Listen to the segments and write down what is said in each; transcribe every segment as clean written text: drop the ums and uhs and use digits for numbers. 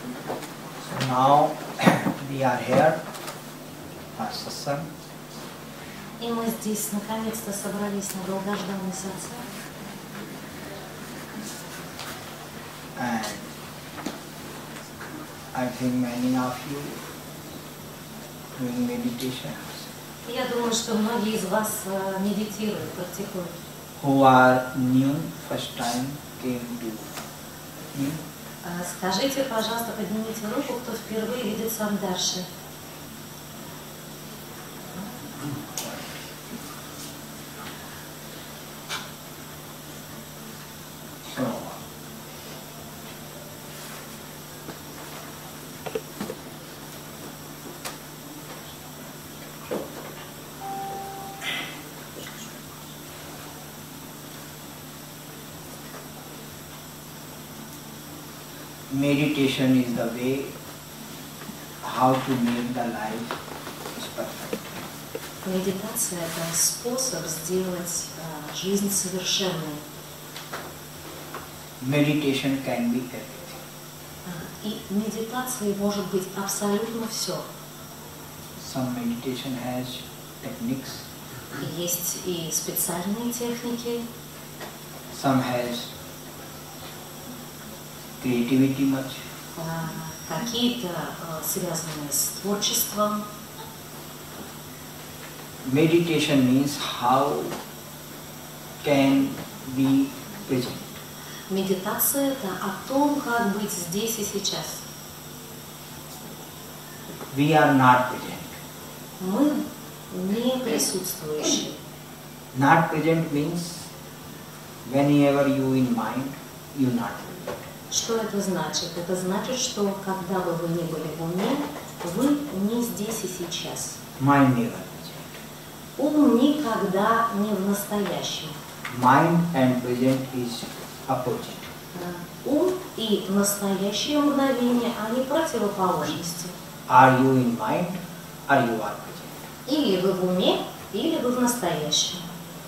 So now we are here for satsang. И мы здесь наконец-то собрались на долгожданный сатсанг. And I think many of you doing meditations. Я думаю, что многие из вас медитируют, практикуют. Who are new, first time came to me. Скажите, пожалуйста, поднимите руку, кто впервые видит Самдарши. Meditation is the way how to make the life perfect. Медитация – это способ сделать жизнь совершенной. Meditation can be everything. И медитацией может быть абсолютно все. Some meditation has techniques. Есть и специальные техники. Some has creativity much. Какие-то связанные с творчеством. Meditation means how can we present. Медитация – это о том, как быть здесь и сейчас. We are not present. Мы не присутствующие. Not present means whenever you in mind, you not present. Что это значит? Это значит, что когда бы вы ни были в уме, вы не здесь и сейчас. Mind never present. Ум никогда не в настоящем. Mind and present is opposite. Ум и настоящее мгновение, они противоположности. Are you in mind or you are present? Или вы в уме, или вы в настоящем.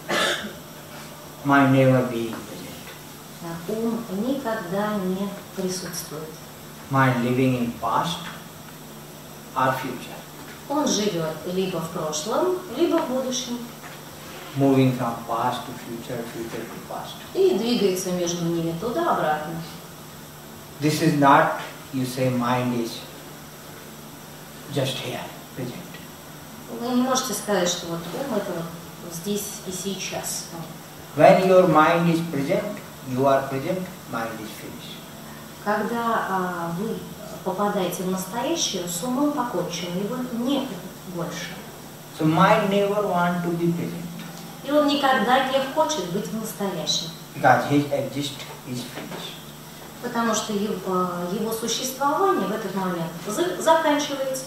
Mind never being present. Ум никогда не присутствует. Mind living in past or future. Он живет либо в прошлом, либо в будущем. Moving from past to future, future to past. И двигается между ними туда-обратно. This is not, you say, mind is just here, present. Вы не можете сказать, что вот ум это вот здесь и сейчас. When your mind is present, you are present, mind is finished. Когда вы попадаете в настоящее, с умом покончено, его нет больше. So mind never want to be present. И он никогда не хочет быть в настоящем. Because his exist is finished. Потому что его существование в этот момент заканчивается.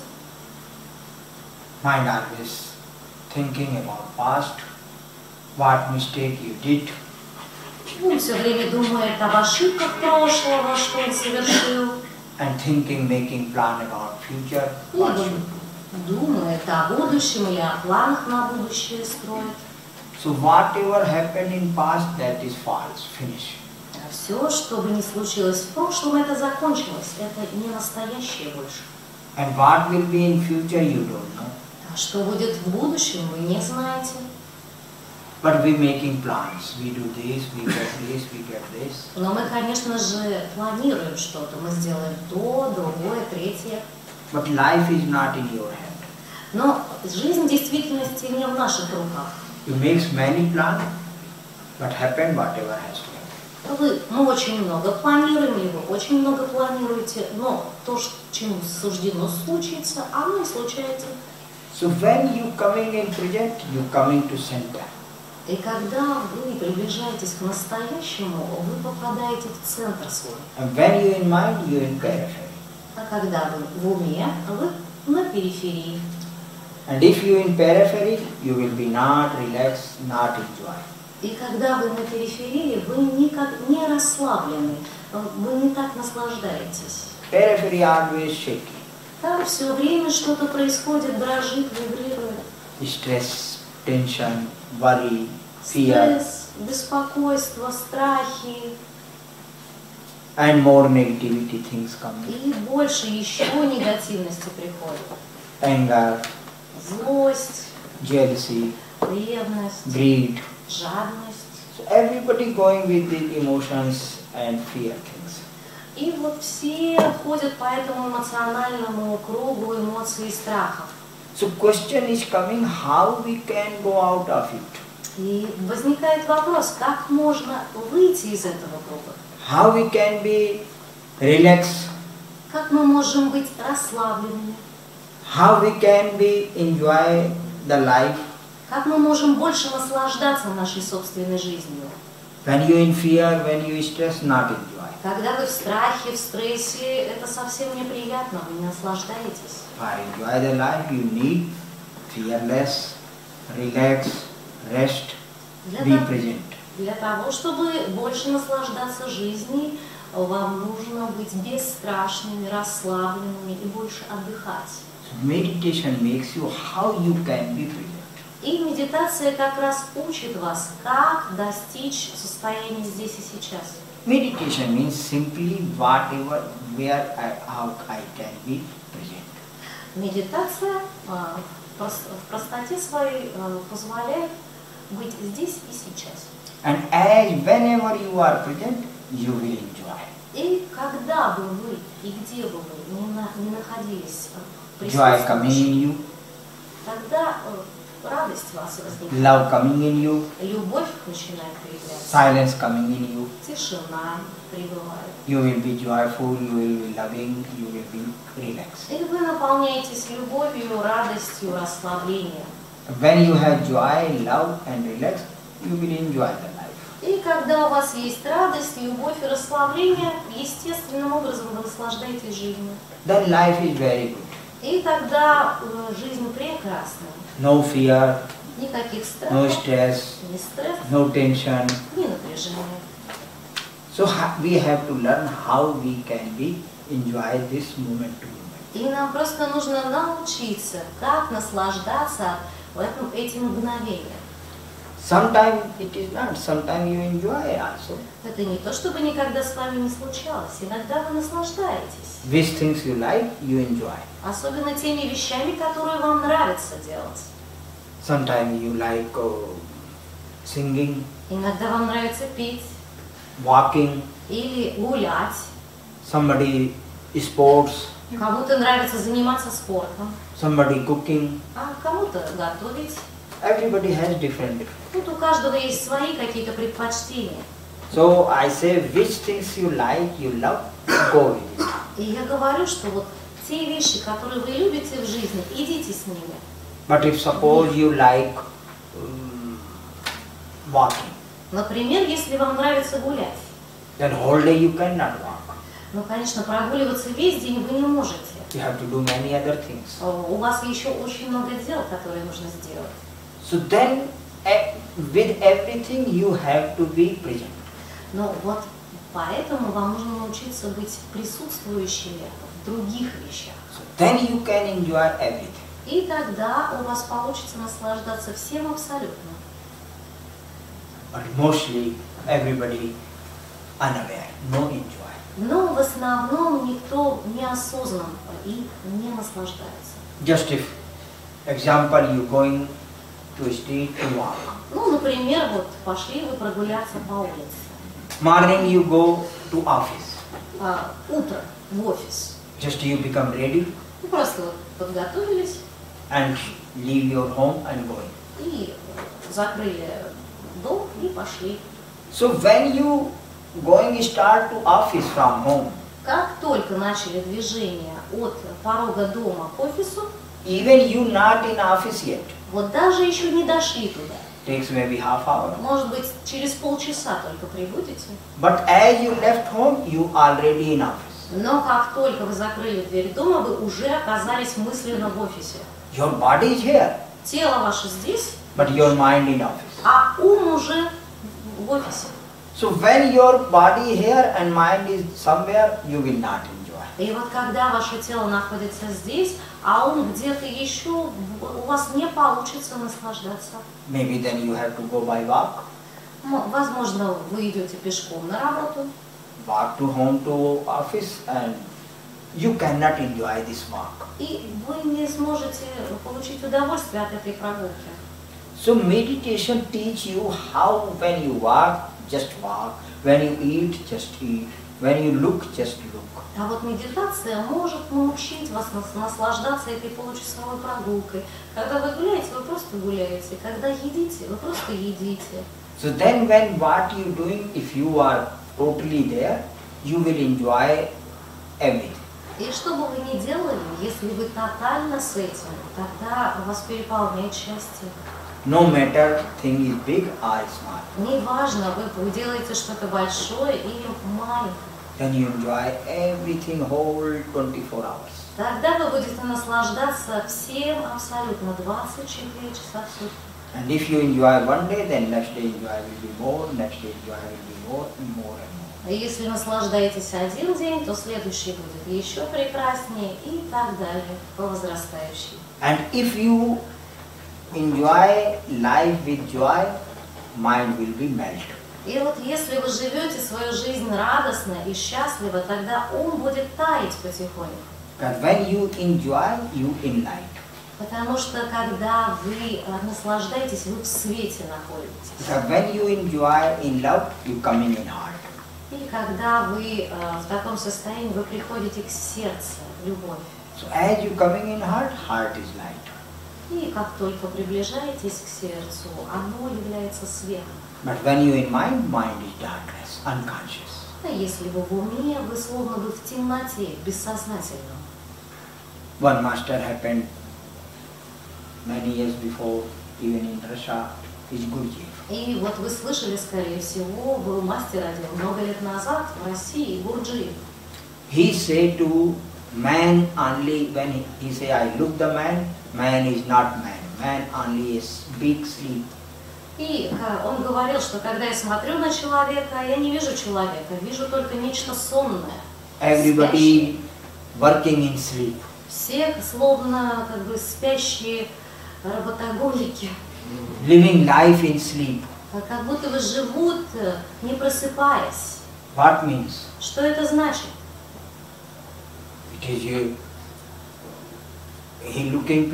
Mind always thinking about past, what mistake you did. Он все время думает об ошибках прошлого, что он совершил. And thinking, making plan about future, what should do. Думает о будущем или о планах на будущее строит. So whatever happened in past, that is false, finish. Все, что бы ни случилось в прошлом, это закончилось. Это не настоящее больше. And what will be in future, you don't know. А что будет в будущем, вы не знаете. But we making plans. We do this, we get this, we get this. Но мы, конечно же, планируем что-то. Мы сделаем то, другое, третье. But life is not in your hand. Но жизнь в действительности не в наших руках. You make many plans, but happen whatever has to happen. Мы очень много планируем, или вы очень много планируете, но то, чему суждено случиться, оно и случается. So when you coming in present, you coming to center. И когда вы приближаетесь к настоящему, вы попадаете в центр свой. And when you in mind, you in periphery. А когда вы в уме, вы на периферии. And if you in periphery, you will be not relaxed, not enjoy. И когда вы на периферии, вы никак не расслаблены, вы не так наслаждаетесь. Periphery always shaky. Там все время что-то происходит, дрожит, вибрирует. Stress, tension, worry, fear. Стресс, беспокойство, страхи. and more negativity things come. И больше еще негативности приходит. Anger, Злость, jealousy, ревность, greed. жадность. So everybody going with the emotions and fear things. И вот все ходят по этому эмоциональному кругу эмоций и страхов. So question is coming, how we can go out of it? И возникает вопрос, как можно выйти из этого круга? How we can be relaxed? Как мы можем быть расслабленными? How we can be enjoy the life? Как мы можем больше наслаждаться нашей собственной жизнью? When you in fear, when you stress, not enjoy. Когда вы в страхе, в стрессе, это совсем неприятно, вы не наслаждаетесь. For enjoy the life, you need fearless, relax, rest, be present. Для того, чтобы больше наслаждаться жизнью, вам нужно быть бесстрашными, расслабленными и больше отдыхать. So meditation makes you how you can be present. И медитация как раз учит вас, как достичь состояния здесь и сейчас. Meditation means simply whatever, how I can be present. Медитация в простоте своей позволяет быть здесь и сейчас. And as whenever you are present, you will enjoy. И когда бы вы и где бы вы не находились Joy coming in you, тогда радость вас возникнет, love coming in you, любовь начинает появляться, silence coming in you. тишина прибывает. You will be joyful, you will be loving, you will be relaxed. И вы наполняетесь любовью, радостью, расслаблением. When you have joy, love and relax, you will enjoy the life. И когда у вас есть радость, любовь и расслабление, естественным образом вы наслаждаетесь жизнью. Then life is very good. И тогда жизнь прекрасна. No fear, Никаких no страхов, stress, ни стресс, no tension. ни напряжения. So we have to learn how we can be enjoy this moment to moment. И нам просто нужно научиться, как наслаждаться этим мгновением. Sometimes it is not, sometimes you enjoy also. Это не то, чтобы никогда с вами не случалось. Иногда вы наслаждаетесь. Which things you like, you enjoy. Особенно теми вещами, которые вам нравится делать. Sometimes you like singing, Иногда вам нравится петь walking, или гулять. somebody sports, Кому-то нравится заниматься спортом, somebody cooking. а кому-то готовить. Everybody has different. Тут у каждого есть свои какие-то предпочтения. So I say which things you like, you love, go with it. И я говорю, что вот те вещи, которые вы любите в жизни, идите с ними. But if suppose you like walking, Например, если вам нравится гулять, then whole day you cannot walk. ну, конечно, прогуливаться весь день вы не можете. You have to do many other things. У вас еще очень много дел, которые нужно сделать. So then with everything you have to be present. Но вот поэтому вам нужно научиться быть присутствующими в других вещах. So then you can enjoy everything. И тогда у вас получится наслаждаться всем абсолютно. But mostly everybody unaware, no enjoy. Но в основном никто не осознан и не наслаждается. Just if example you going to street to walk. Ну, например, вот пошли вы прогуляться по улице. Morning you go to office. Утро в офис. Just you become ready Ну, просто вот подготовились and leave your home and going. и закрыли дом и пошли. So when you going start to office from home, Как только начали движение от порога дома к офису, even you not in office yet, вот даже еще не дошли туда. takes maybe half hour. Может быть, через полчаса только прибудете. But as you left home, you already in office. Но как только вы закрыли дверь дома, вы уже оказались мысленно в офисе. Your body is here, Тело ваше здесь, but your mind in office. а ум уже в офисе. So when your body here and mind is somewhere, you will not enjoy. И вот когда ваше тело находится здесь, а ум где-то еще, у вас не получится наслаждаться. Maybe then you have to go by walk. Возможно, вы идете пешком на работу. walk to home to office and you cannot enjoy this walk. И вы не сможете получить удовольствие от этой прогулки. So meditation teach you how when you walk, just walk. When you eat, just eat. When you look, just look. А вот медитация может научить вас наслаждаться этой получасовой прогулкой. Когда вы гуляете, вы просто гуляете. Когда едите, вы просто едите. So then when what you doing, if you are totally there, you will enjoy everything. И что бы вы ни делали, если вы тотально с этим, тогда вас переполняет счастье. No matter thing is big or small. Неважно, вы делаете что-то большое или маленькое. Then you enjoy everything whole 24 hours. Тогда вы будете наслаждаться всем абсолютно 24 часа в сутки. And if you enjoy one day, then next day enjoy will be more, next day enjoy will be more and more and more. И если наслаждаетесь один день, то следующий будет еще прекраснее и так далее, по возрастающей. And if you enjoy life with joy, mind will be melted. И вот если вы живете свою жизнь радостно и счастливо, тогда ум будет таять потихоньку. But when you enjoy, you enlighten. Потому что когда вы наслаждаетесь, вы в свете находитесь. Because when you enjoy in love, you come in heart. И когда вы в таком состоянии, вы приходите к сердцу, в любовь. So as you coming in heart, heart is light. И как только приближаетесь к сердцу, оно является светом. But when you in mind, mind is darkness, unconscious. А если вы в уме, вы словно бы в темноте, бессознательном. One master happened many years before, even in Russia, is Guruji. И вот вы слышали, скорее всего, был мастер один много лет назад в России, Гурджиев. He said to man only, when he say, I look the man, man is not man. Man only is big sleep. И он говорил, что когда я смотрю на человека, я не вижу человека, вижу только нечто сонное. Everybody working in sleep. Все словно как бы спящие работоголики. Living life in sleep. Как будто бы живут, не просыпаясь. What means? Что это значит? It is you. He looking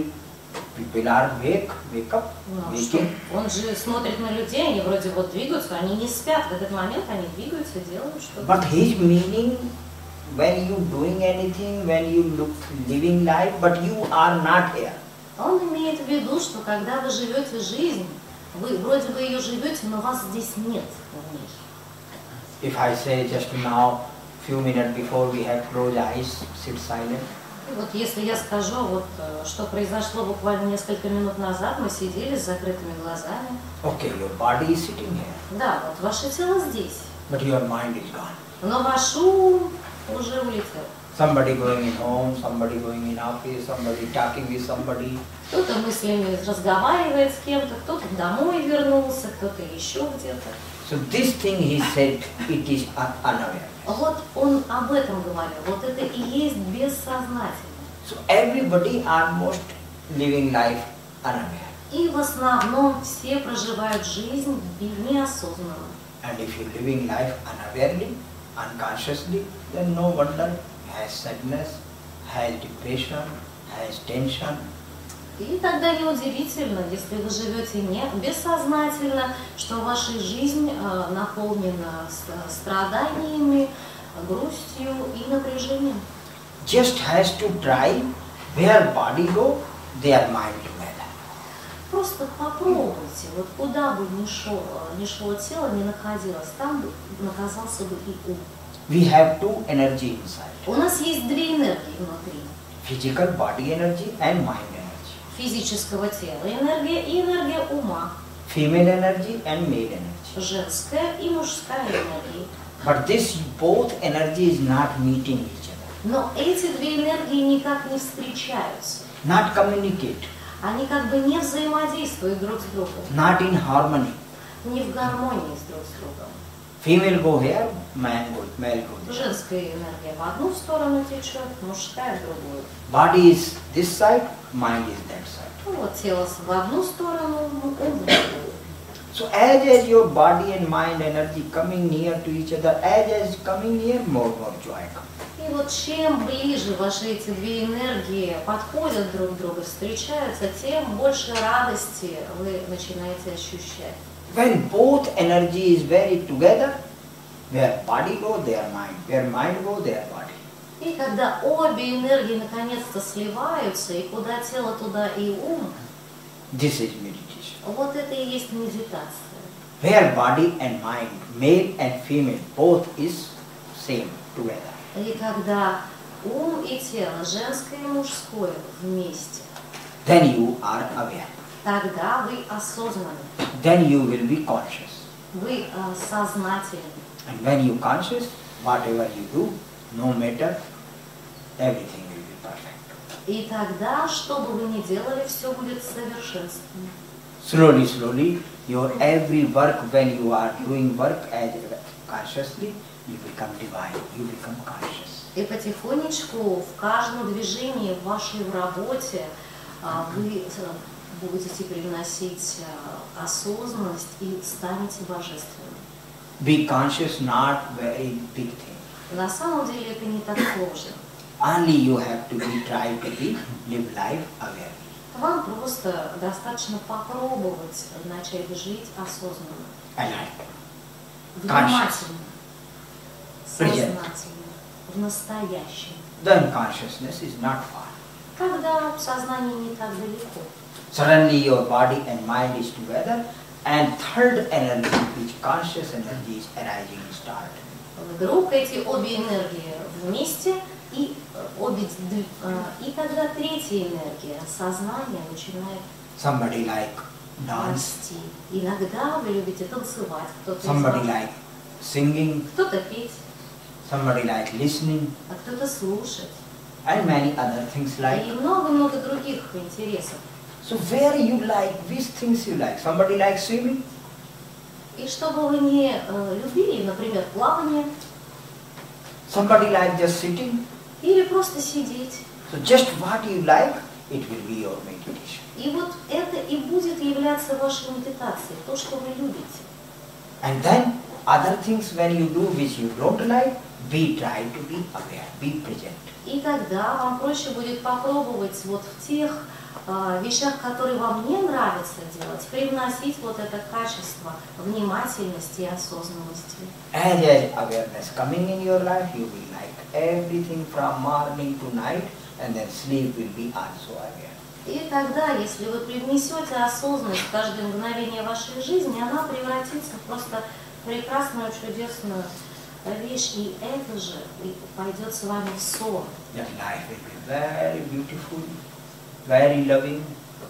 people are wake up, waking. Он же смотрит на людей, они вроде вот двигаются, они не спят. В этот момент они двигаются, делают что-то. But his meaning, when you doing anything, when you look living life, but you are not here. Он имеет в виду, что когда вы живете жизнь, вы вроде бы ее живете, но вас здесь нет в ней. If I say just now, few minutes before we have closed eyes, sit silent. Вот если я скажу, вот что произошло буквально несколько минут назад, мы сидели с закрытыми глазами. Okay, your body is sitting here, Да, вот ваше тело здесь, but your mind is gone. но ваш ум уже улетел. Somebody going in home, somebody going in office, somebody talking with somebody. Кто-то мыслями разговаривает с кем-то, кто-то домой вернулся, кто-то еще где-то. So this thing he said, it is unaware. Вот он об этом говорил, вот это и есть бессознательно. So everybody almost living life unaware. И в основном все проживают жизнь неосознанно. And if you living life unawarely, unconsciously, then no wonder has sadness, has depression, has tension. И тогда неудивительно, если вы живете не бессознательно, что ваша жизнь наполнена страданиями, грустью и напряжением. Just has to try where body go, their mind together. Просто попробуйте, вот куда бы ни шло тело, ни находилось, там бы оказался бы и ум. We have two energy inside. У нас есть две энергии внутри. Physical body energy and mind energy. Физического тела энергия и энергия ума. Female energy and male energy. Женская и мужская энергия. But this both energy is not meeting each other. Но эти две энергии никак не встречаются. Not communicate. Они как бы не взаимодействуют друг с другом. Not in harmony. Не в гармонии друг с другом. Female go here, male go there. Женская энергия в одну сторону течет, мужская в другую. Body is this side, mind is that side. Ну вот тело в одну сторону, ум в другую. So as your body and mind energy coming near to each other, as coming near, more joy comes. И вот чем ближе ваши эти две энергии подходят друг к другу, встречаются, тем больше радости вы начинаете ощущать. When both energy is very together, where body go, their mind. Where mind go, their body. И когда обе энергии наконец-то сливаются, и куда тело, туда и ум, This is meditation. вот это и есть медитация. Where body and mind, male and female, both is same together. И когда ум и тело, женское и мужское вместе, Then you are aware. тогда вы осознаны, Then you will be conscious. вы сознательны. And when you conscious, whatever you do, no matter, everything will be perfect. И тогда, что бы вы ни делали, все будет совершенством. Slowly, your every work, when you are doing work as consciously, you become divine, you become conscious. И потихонечку в каждом движении в вашей работе вы будете привносить осознанность и станете божественным. Be conscious, not very big thing. На самом деле это не так сложно. Only you have to be try to be live life aware. Вам просто достаточно попробовать начать жить осознанно, Alert. внимательно, Present. сознательно, в настоящем. Then consciousness is not far. Когда сознание не так далеко. Suddenly your body and mind is together, and third energy, which conscious energy is arising, start. Вдруг эти обе энергии вместе, и тогда третья энергия, сознание, начинает Somebody like dance, расти. Иногда вы любите танцевать, кто-то из somebody вас, like singing, кто-то петь, somebody like listening, а кто-то слушать. and many other things И like. много-много других интересов. So where you like, which things you like? Somebody likes swimming, И что бы вы ни любили, например, плавание, somebody like just sitting. или просто сидеть. So just what you like, it will be your meditation. И вот это и будет являться вашей медитацией, то, что вы любите. And then other things when you do which you don't like, we try to be aware, be present. И тогда вам проще будет попробовать вот в тех вещах, которые вам не нравится делать, привносить вот это качество внимательности и осознанности. As awareness coming in your life, you will like everything from morning to night, and then sleep will be also aware. И тогда, если вы привнесете осознанность в каждое мгновение вашей жизни, она превратится в просто прекрасную, чудесную вещь, и это же пойдет с вами в сон. That life will be very beautiful, very loving.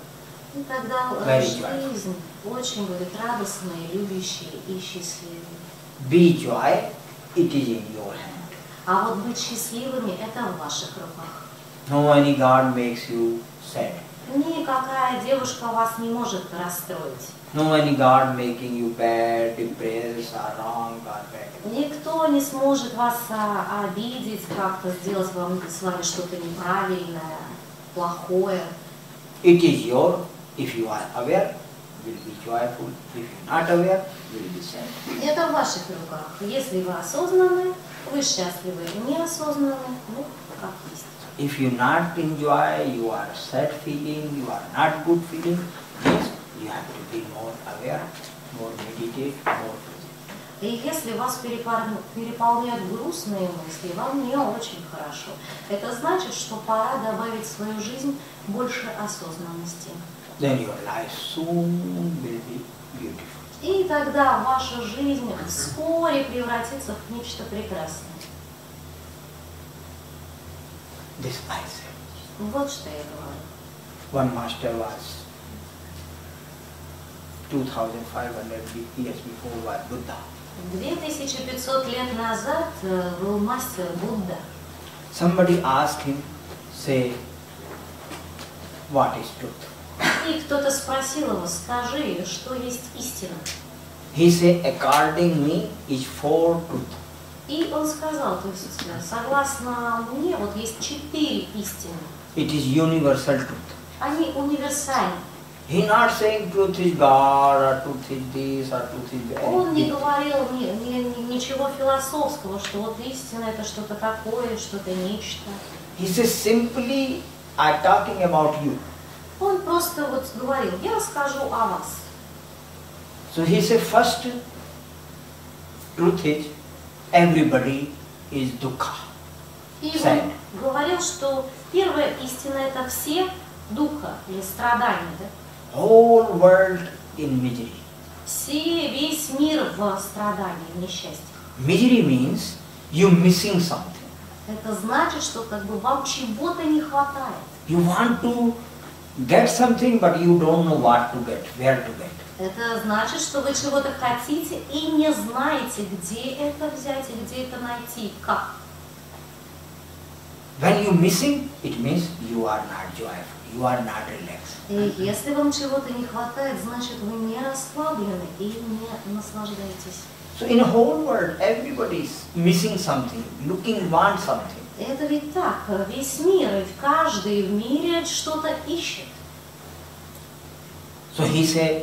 И тогда Very жизнь очень будет радостной, любящей и счастливой. Be joy, it is in your hand. А вот быть счастливыми – это в ваших руках. No any God makes you sad. Никакая девушка вас не может расстроить. No any God making you bad, depressed, or wrong, or bad. Никто не сможет вас обидеть, как-то сделать с вами что-то неправильное, плохое. It is your, if you are aware, will be joyful. If you are not aware, will be sad. Это в ваших руках. Если вы осознанны, вы счастливы. Неосознанны, ну, как есть. If you not enjoy, you are sad feeling, you are not good feeling, yes, you have to be more aware, more meditate, more present. И если вас переполняют грустные мысли, вам не очень хорошо. Это значит, что пора добавить в свою жизнь больше осознанности. Then your life soon will be beautiful. И тогда ваша жизнь вскоре превратится в нечто прекрасное. This I say. Вот что я говорю. One master was 2500 years before was Buddha. 2500 лет назад был мастер Будда. Somebody asked him, say, what is truth? И кто-то спросил его, скажи, что есть истина? He said, according me is four truth. И он сказал, то есть, согласно мне, вот есть 4 истины. It is universal truth. Они универсальны. He not saying truth is God or truth is this or truth is that. Он не говорил ничего философского, что вот истина это что-то такое, что-то нечто. He says simply, I'm talking about you. Он просто вот говорил, я расскажу о вас. So he said first truth is everybody is dukkha. И Sad. он говорил, что первая истина это все духа или страдания, да? Whole world in misery. Весь мир в страдании, в несчастье. Misery means you missing something. Это значит, что как бы вам чего-то не хватает. You want to get something but you don't know what to get, where to get. Это значит, что вы чего-то хотите и не знаете, где это взять и где это найти, как. When you missing, it means you are not joyful, you are not relaxed. И если вам чего-то не хватает, значит вы не расслаблены и не наслаждаетесь. So in the whole world, everybody is missing something, looking, want something. Это ведь так, весь мир, и каждый в мире что-то ищет. So he said,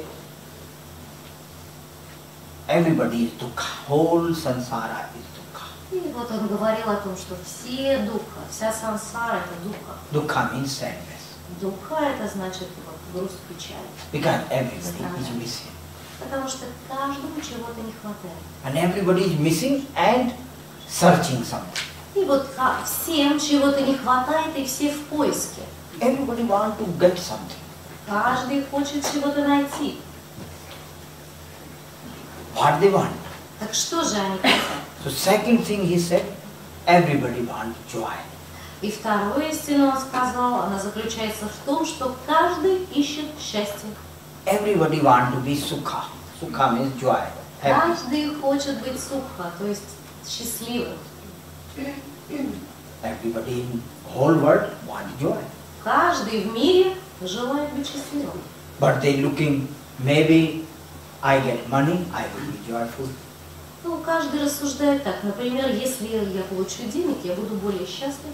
everybody is dukkha, whole sansara is dukkha. И вот он говорил о том, что все духа, вся сансара это духа. Dukkha means sadness. Духа это значит вот, грусть, печаль. Because everybody is missing. Потому что каждому чего-то не хватает. And everybody is missing and searching something. И вот всем чего-то не хватает, и все в поиске. Everybody want to get something. Каждый хочет чего-то найти. What they want. Так что же они хотят? So second thing he said, everybody want joy. И вторую истину он сказал, она заключается в том, что каждый ищет счастье. Everybody want to be sukha. Sukha means joy. Happy. Каждый хочет быть сукха, то есть счастливым. Everybody in whole world want joy. Каждый в мире желает быть счастливым. But they looking, maybe I get money, I will be joyful. Ну, каждый рассуждает так. Например, если я получу денег, я буду более счастлив.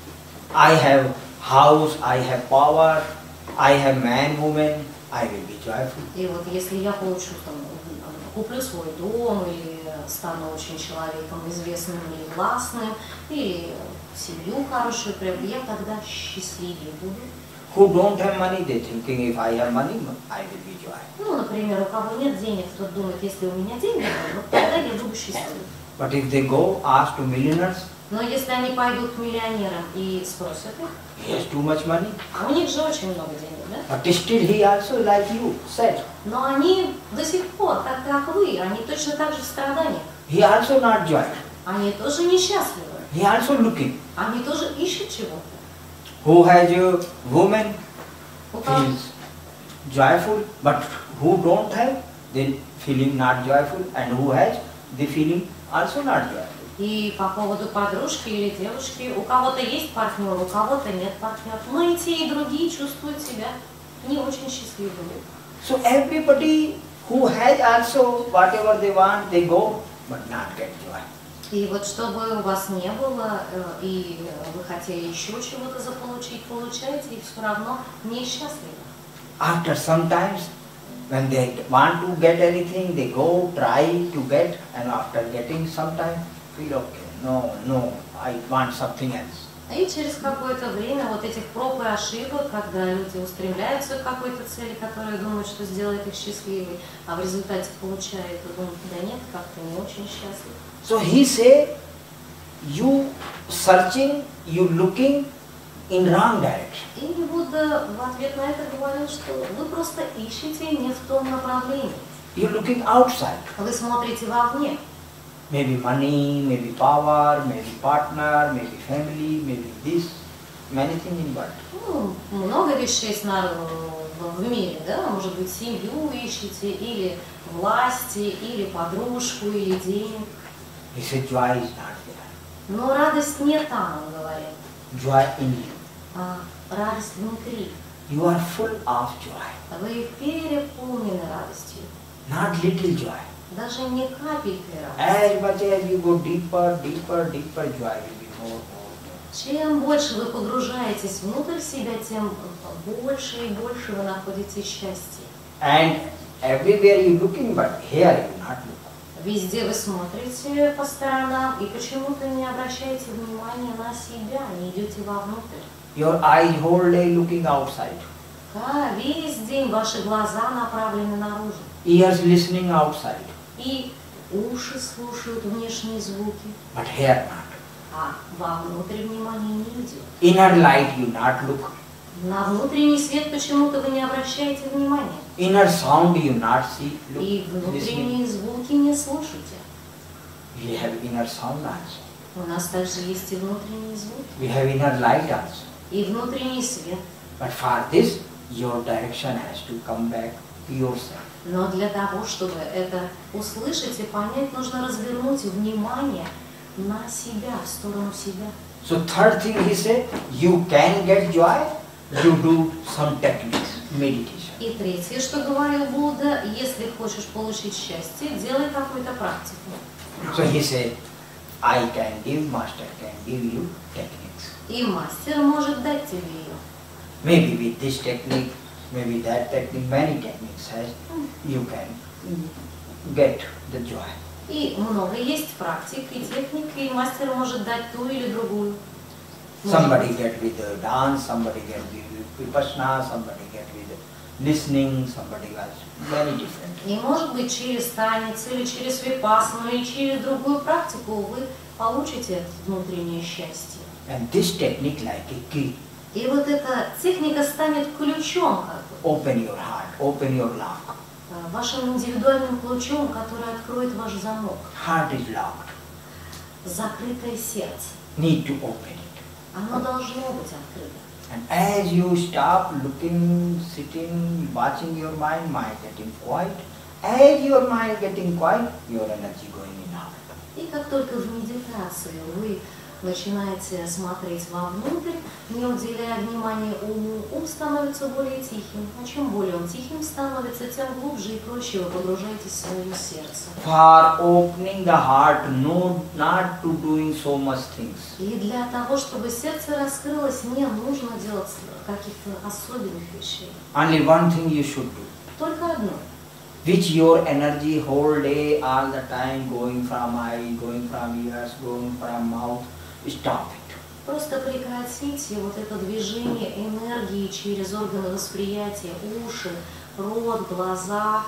I have house, I have power, I have man, woman, I will be joyful. И вот если я получу, там, куплю свой дом, или стану очень человеком известным или властным, или семью хорошую приобрету, я тогда счастливее буду. Who don't have money, they thinking if I have money, I will be joyful. Ну, например, у кого нет денег, тот думает, если у меня деньги, вот тогда я буду счастливым. But if they go ask to millionaires, Но если они пойдут к миллионерам и спросят их, he has too much money. а у них же очень много денег, да? But still he also, like you said, Но они до сих пор, так как вы, они точно так же в страданиях. he also not joyful. Они тоже несчастливы. He also looking. Они тоже ищут чего-то. Who has a woman У кого- feels joyful, but who don't have, they feeling not joyful, and who has, they feeling also not joyful. И по поводу подружки или девушки, у кого-то есть партнер, у кого-то нет партнера. Но и те, и другие чувствуют себя не очень счастливыми. So everybody who has also whatever they want, they go, but not get joy. И вот чтобы у вас не было, и вы хотели еще чего-то заполучить, получаете, и все равно несчастливы. After sometimes, when they want to get anything, they go, try to get, and after getting sometime, feel okay. No, I want something else. И через какое-то время вот этих проб и ошибок, когда люди устремляются к какой-то цели, которая думают, что сделает их счастливой, а в результате получают, и думают, да нет, как-то не очень счастлив. So he say, you searching, you looking in wrong direction. И Будда в ответ на это говорил, что вы просто ищете не в том направлении. You're looking outside. Вы смотрите вовне. Maybe money, maybe power, maybe partner, maybe family, maybe this, many things in world. Ну, много вещей в мире, да, может быть, семью ищете, или власти, или подружку, или денег. He said, joy is not there. Но радость не там, он говорит, Joy in you. а радость внутри. You are full of joy. Вы переполнены радостью, Not little joy. даже не капелькой радости. As much as you go deeper, deeper, deeper, joy will be more. Чем больше вы погружаетесь внутрь себя, тем больше и больше вы находите счастье. And everywhere you looking, but here you not look. Везде вы смотрите по сторонам и почему-то не обращаете внимания на себя, не идете вовнутрь. Your eyes whole day looking outside. Да, весь день ваши глаза направлены наружу. Ears listening outside. И уши слушают внешние звуки, But here not. а вовнутрь внимание не идет. Inner light you not look. На внутренний свет почему-то вы не обращаете внимания. Inner sound you not see, look, И listening. внутренние звуки не слушайте. We have inner sound also. У нас также есть и внутренние звуки, We have inner light also. и внутренний свет. But for this, your direction has to come back to yourself. Но для того, чтобы это услышать и понять, нужно развернуть внимание на себя, в сторону себя. So third thing he said, you can get joy, you do some techniques, meditation. И третье, что говорил Будда, если хочешь получить счастье, делай какую-то практику. So he said, I can give, master can give you techniques. И мастер может дать тебе ее. Maybe with this technique, maybe that technique, many techniques has, you can get the joy. И много есть практик и техник, и мастер может дать ту или другую. Somebody get with the dance, somebody get with vipassana, somebody get with listening, somebody has many different. И может быть через танец, или через випассану, или через другую практику вы получите это внутреннее счастье. And this technique like a key. И вот эта техника станет ключом, как бы, Open your heart, open your lock. вашим индивидуальным ключом, который откроет ваш замок. Heart is locked. Закрытое сердце. Need to open it. Оно должно быть открыто. And as you stop looking, sitting, watching your mind getting quiet. As your mind getting quiet, your energy going in out. И как только в медитации вы начинаете смотреть вовнутрь, не уделяя внимания уму, ум становится более тихим. А чем более он тихим становится, тем глубже и проще вы погружаетесь в свое сердце. For opening the heart, no, not to doing so much things. И для того, чтобы сердце раскрылось, не нужно делать каких-то особенных вещей. Only one thing you should do. Только одно. Which your energy whole day, all the time, going from eye, going from ears, going from mouth, stop it. Просто прекратите вот это движение энергии через органы восприятия, уши, рот, глаза,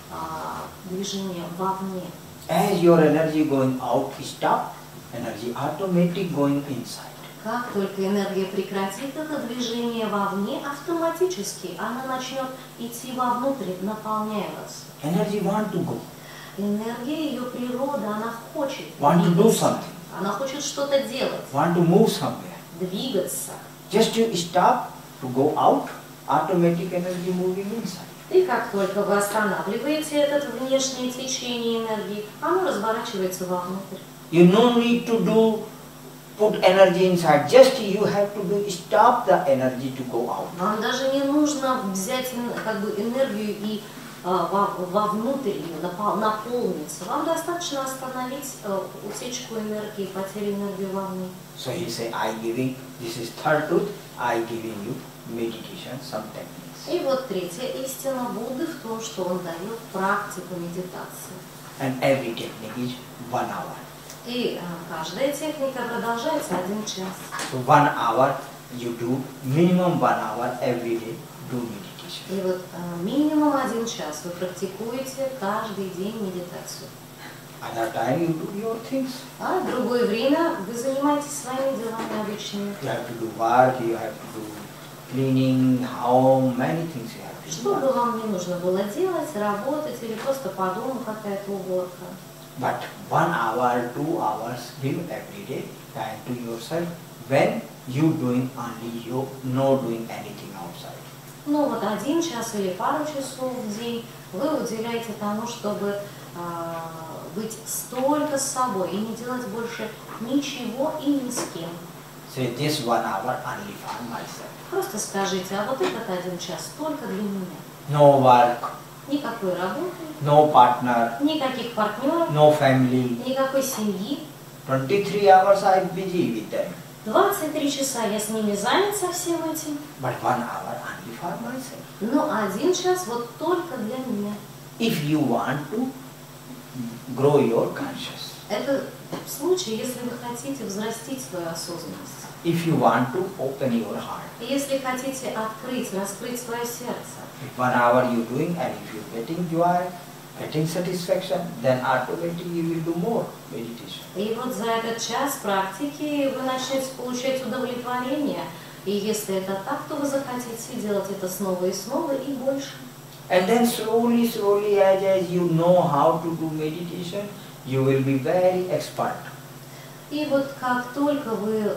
движение вовне. As your energy going out, stop, energy automatic going inside. Как только энергия прекратит это движение вовне, автоматически она начнет идти вовнутрь, наполняя вас. Energy want to go, Энергия, ее природа, она хочет want to do двигаться. something, Она хочет что-то делать, want to move somewhere. двигаться. Just you stop to go out, automatic energy moving inside. И как только вы останавливаете это внешнее течение энергии, оно разворачивается вовнутрь. You no need to do put energy inside. Just you have to do stop the energy to go out. Вам даже не нужно взять как бы энергию и вовнутрь ее наполниться. Вам достаточно остановить утечку энергии, потерю энергии вовне. So he say, I giving, this is third truth, I giving you meditation, some techniques. И вот третья истина Будды в том, что он дает практику медитации. And every technique is 1 hour. И каждая техника продолжается 1 час. So 1 hour you do, minimum 1 hour every day, do meditation. И вот минимум 1 час вы практикуете каждый день медитацию. Other time you do your things. А в другое время вы занимаетесь своими делами обычными. You have to do work, you have to do cleaning, home, many things you have to do. Что бы вам не нужно было делать, работать или просто по дому какая-то уборка. But 1 hour, 2 hours, give every day time to yourself when you doing only you, no doing anything outside. Ну вот 1 час или пару часов в день вы уделяете тому, чтобы быть столько с собой и не делать больше ничего и ни с кем. Say this 1 hour only for myself. Просто скажите, а вот этот 1 час только для меня. No work, Никакой работы, no partner, никаких партнеров, no family. никакой семьи. 23 hours I busy with them. 23 часа я с ними занят со всем этим, but 1 hour only for myself. но 1 час вот только для меня. If you want to grow your consciousness, Это в случае, если вы хотите взрастить свою осознанность. if you want to open your heart, И если хотите открыть, раскрыть свое сердце. if 1 hour you doing and if you getting joy, getting satisfaction, then automatically you will do more meditation. И вот за этот час практики вы начнете получать удовлетворение. И если это так, то вы захотите делать это снова и снова и больше. And then slowly, slowly, as you know how to do meditation, you will be very expert. И вот как только вы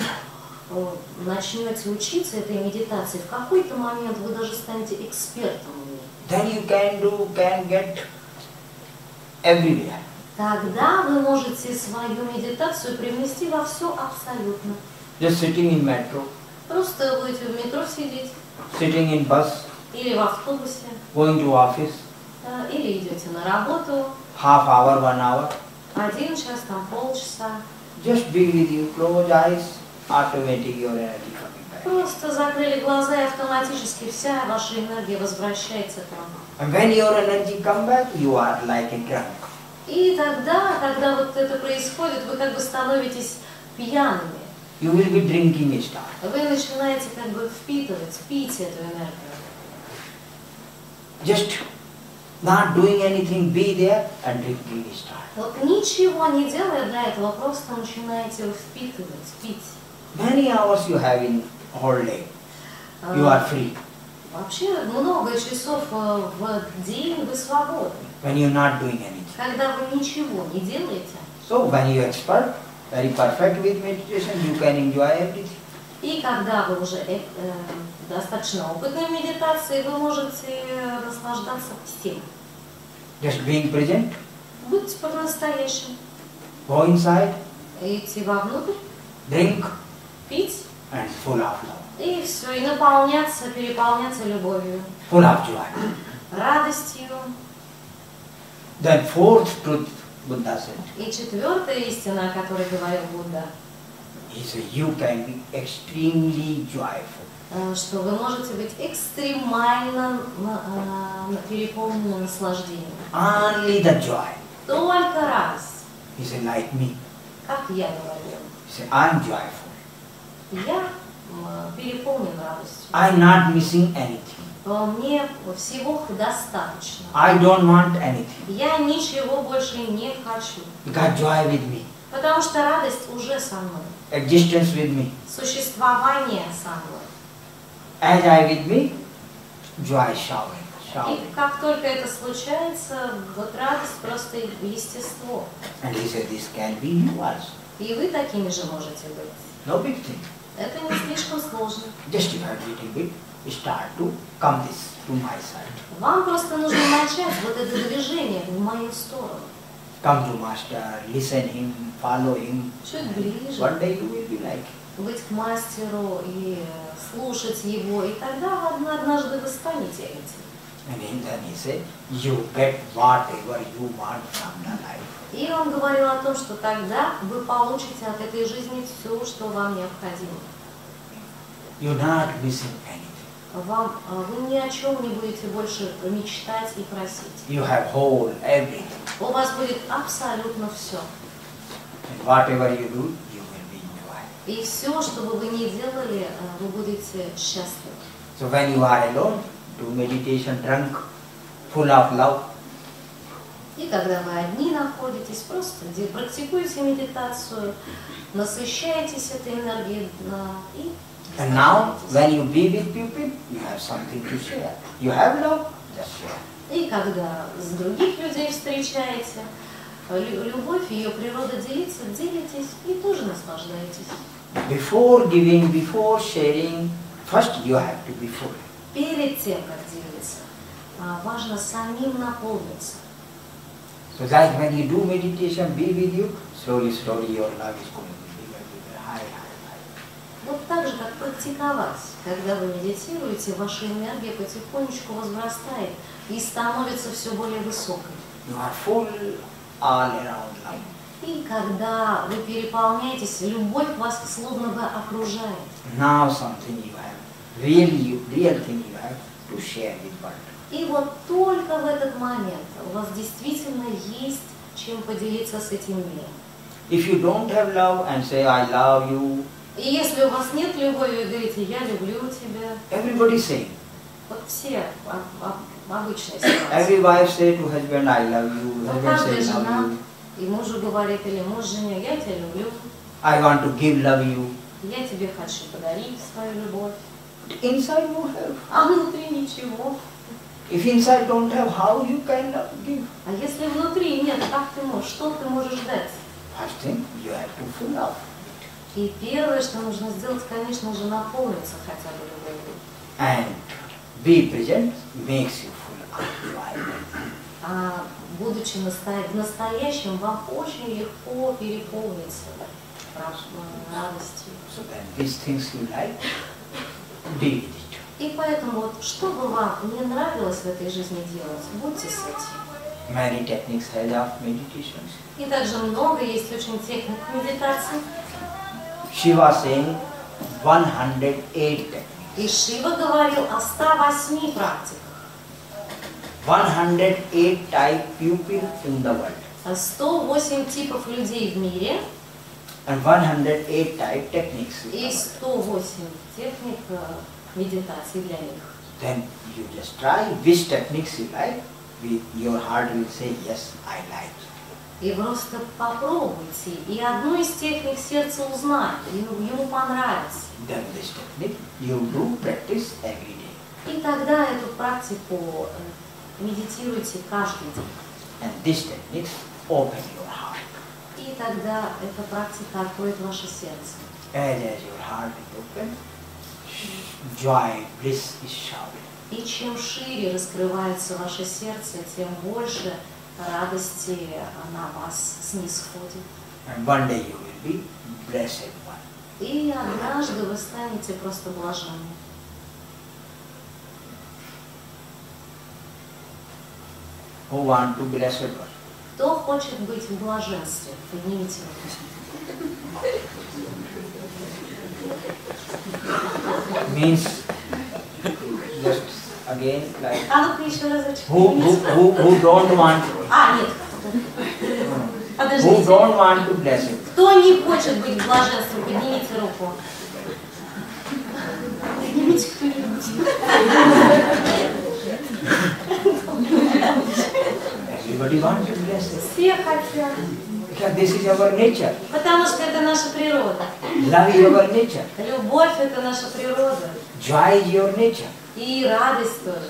начнете учиться этой медитации, в какой-то момент вы даже станете экспертом в ней. Then you can get everywhere. Тогда вы можете свою медитацию привнести во все абсолютно. Just sitting in metro, Просто будете в метро сидеть, sitting in bus, или в автобусе, going to office, или идете на работу, half hour, 1 hour. 1 час, там полчаса. Just be with you, close eyes, automatically your energy coming back. Просто закрыли глаза и автоматически вся ваша энергия возвращается к вам. And when your energy come back, you are like a drunk. И тогда, когда вот это происходит, вы как бы становитесь пьяными. You will be drinking a start. Вы начинаете как бы впитывать, пить эту энергию. Just not doing anything, be there and drinking a start. Вот ничего не делая для этого, просто начинаете впитывать, пить. Many hours you have in whole day. You are free. Вообще много часов в день вы свободны. When you're not doing anything. Когда вы ничего не делаете. So when you expert, very perfect with meditation, you can enjoy everything. И когда вы уже достаточно опытны в медитации, вы можете наслаждаться всем. Just being present, Будьте по-настоящему. go inside, Идти вовнутрь, drink пить, and full of love, и все, и наполняться, переполняться любовью, full of joy. радостью. Then fourth truth Buddha said, И четвертая истина, о которой говорил Будда, he said you can be extremely joyful. Что вы можете быть экстремально переполнены наслаждением. Only the joy. Только радость, He said, like me. как я говорила. He said, I'm joyful. Я переполнен радостью. I'm not missing anything. Мне всего достаточно. I don't want anything. Я ничего больше не хочу. Because joy with me. Потому что радость уже со мной. Existence with me. Существование со мной. As I with me, joy showering. И как только это случается, вот радость просто естество. And he said, this can be you also. И вы такими же можете быть. No big thing. Это не слишком сложно. Just if a little bit, start to come this to my side. Вам просто нужно начать вот это движение в мою сторону. Come to master, listen him, follow him. Чуть ближе. One day you will be like him. Быть к мастеру и слушать его. И тогда однажды вы станете этим. And then he said, you get whatever you want from the life. И он говорил о том, что тогда вы получите от этой жизни все, что вам необходимо. You're not missing anything. Вы ни о чем не будете больше мечтать и просить. You have whole everything. У вас будет абсолютно все. And whatever you do, you will be enjoying. И все, что бы вы ни делали, вы будете счастливы. So when you are alone, do meditation drunk, full of love. И когда вы одни находитесь, просто практикуйте медитацию, насыщаетесь этой энергией и And now, when you be with people, you have something to share. You have love, just share. И когда с других людей встречаете, любовь, ее природа делится, делитесь и тоже наслаждаетесь. Before giving, before sharing, first you have to be full. Перед тем, как делиться, важно самим наполниться. So like when you do meditation, be with you, slowly, slowly your love is going to be bigger, bigger, higher, higher. Вот так же, как практиковать. Когда вы медитируете, ваша энергия потихонечку возрастает и становится все более высокой. You are full all around love. И когда вы переполняетесь, любовь вас словно бы окружает. Now something you have, real thing you have to share with world. И вот только в этот момент у вас действительно есть чем поделиться с этим миром. If you don't have love and say I love you, И если у вас нет любови, вы говорите, я люблю тебя. everybody saying. Вот все обычные ситуации. Every wife say to husband I love you, Но husband каждая say love жена you. и мужу говорит, или муж жене, я тебя люблю, I want to give love you. я тебе хочу подарить свою любовь. But inside no have. А внутри ничего. If inside don't have, how you can give? А если внутри нет, как ты можешь, что ты можешь дать? First thing, you have to fill up. И первое, что нужно сделать, конечно же, наполниться хотя бы любовью. And be present makes you full up. А будучи в настоящем, вам очень легко переполниться радостью. So then these things you like, be with it. И поэтому, вот, что бы вам не нравилось в этой жизни делать, будьте с этим. Many techniques have of meditations. И также много есть очень техник медитации. Shiva saying 108 techniques. И Шива говорил о 108 практиках. 108 type people in the world. 108 типов людей в мире And 108 type techniques. in the и world. 108 техник медитации для них. Then you just try which techniques you like. Your heart will say, yes, I like it. И просто попробуйте, и одну из техник сердца узнает, ему понравится. Then this technique you do practice every day. И тогда эту практику медитируйте каждый день. And this technique open your heart. И тогда эта практика откроет ваше сердце. As your heart is open, joy, bliss is showered. И чем шире раскрывается ваше сердце, тем больше радости на вас снисходит. And one day you will be blessed one. И однажды вы станете просто блаженны. Who want to be blessed one? Кто хочет быть в блаженстве? Поднимите руку. Means just again like А ну-ка еще разочек. who don't want Нет. who Подождите. don't want to bless it. Кто не хочет быть в блаженстве, поднимите руку. Поднимите кто-нибудь. Everybody wants to bless it. Все хотят. Because this is our nature. Потому что это наша природа. Love is our nature. Любовь – это наша природа. Joy is your nature. И радость тоже.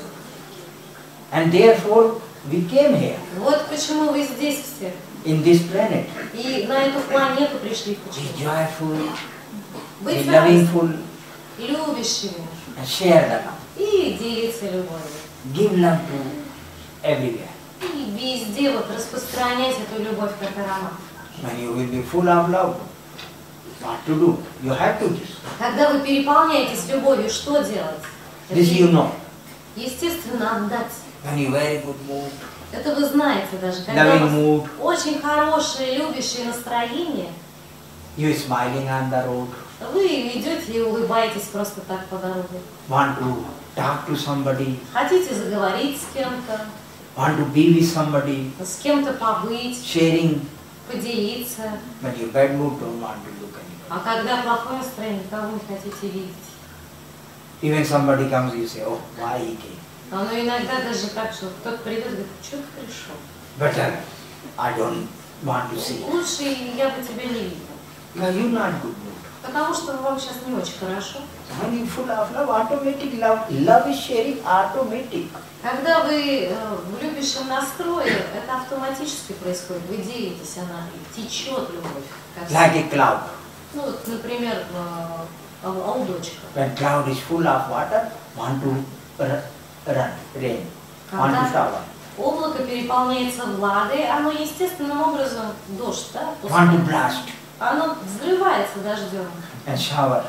And therefore we came here Вот почему вы здесь все. in this planet. И на эту планету пришли. Be Почему? joyful, Быть be радостными, lovingful, любящими and share the love. и делиться любовью. Give love to everywhere. И везде вот распространять эту любовь как аромат. When you will be full of love, what to do? You have to give. Когда вы переполняетесь любовью, что делать? This you know. Естественно, отдать. When you very good mood, Это вы знаете даже. Когда у loving вас mood, очень хорошее, любящее настроение, you smiling on the road, вы идете и улыбаетесь просто так по дороге. want to talk to somebody, Хотите заговорить с кем-то, want to be with somebody, с кем-то побыть, sharing. поделиться. But your bad mood don't want to look anybody. А когда плохое настроение, никого не хотите видеть. Even somebody comes, you say, oh, why he came? Но иногда даже так, что кто-то придет и говорит, что ты пришел? Better, I don't want to see. Лучше я бы тебя не видел. Because you're not good mood. Потому что вам сейчас не очень хорошо. When you full of love, automatic love, love is sharing automatic. Когда вы в любящем настрое, это автоматически происходит. Вы делитесь, она течет любовь. Как Like a cloud. Ну вот, например, лодочка. When cloud is full of water, want to run, rain, want to Когда shower, облако переполняется влагой, оно естественным образом, дождь, да, want to пускай, blast оно взрывается дождем. and shower.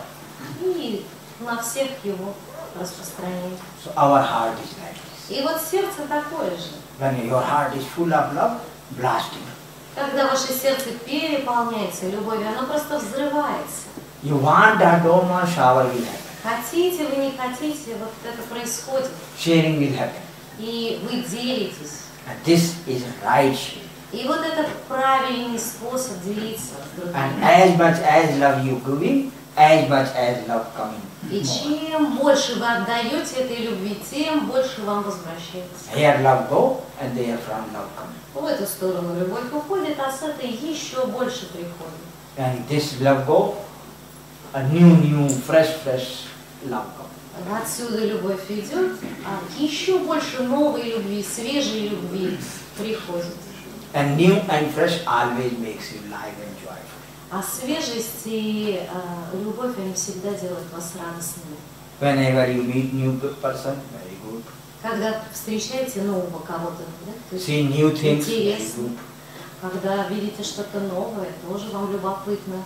И на всех его распространяет. So our heart is like this. И вот сердце такое же. When your heart is full of love, blasting. Когда ваше сердце переполняется любовью, оно просто взрывается. You want that, don't want, shower will happen. Хотите вы, не хотите, вот это происходит. Sharing will happen. И вы делитесь. And this is right sharing. И вот это правильный способ делиться с And другими. as much as love you giving, as much as love coming. И чем больше вы отдаете этой любви, тем больше вам возвращается. Here love go, and there from love coming. В эту сторону любовь уходит, а с этой еще больше приходит. And this love go, a new, fresh love come. Отсюда любовь идет, а еще больше новой любви, свежей любви приходит. And new and fresh always makes you live and joyful. А свежесть и любовь, они всегда делают вас радостными. Whenever you meet new person, very good. Когда встречаете нового кого-то, да, то есть See new things, very интересно. good. Когда видите что-то новое, тоже вам любопытно.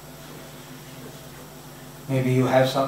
Maybe you have some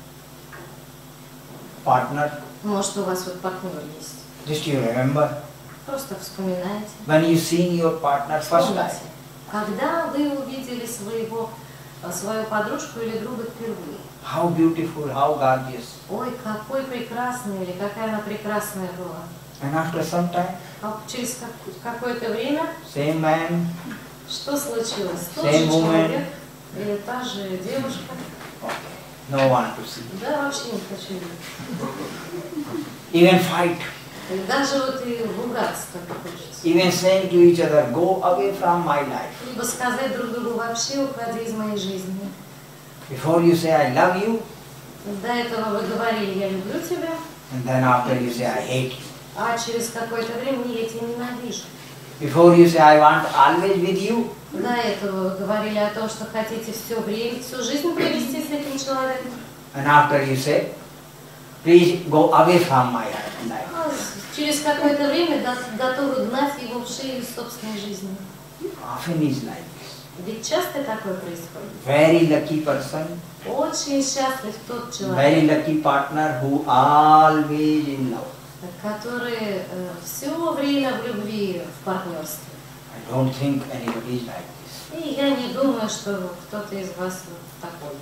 partner. Может, у вас вот партнер есть. Just you remember Просто вспоминайте. when you seen your partner first time. Вспомните. Когда вы увидели свою подружку или друга впервые. How beautiful, how gorgeous. Ой, какой прекрасный, или какая она прекрасная была. And after some time, А через какое-то время, same man, что случилось? Тот же Same woman. человек, или та же девушка. okay, no one to see. Да, вообще не хочу видеть. Even fight, И даже вот и ругаться так хочется. even saying to each other, go away from my life. Либо сказать друг другу, вообще уходи из моей жизни. Before you say I love you, До этого вы говорили, я люблю тебя, and then after you say I hate you. а через какое-то время я тебя ненавижу. Before you say I want always with you, До этого вы говорили о том, что хотите все время, всю жизнь провести с этим человеком. and after you say, please go away from my life. А через какое-то время готовы гнать его в шею из собственной жизни. Often is like this. Ведь часто такое происходит. Very lucky person, Очень счастлив тот very человек, lucky partner who always in love. который все время в любви, в партнерстве. I don't think anybody is like this. И я не думаю, что кто-то из вас вот такой.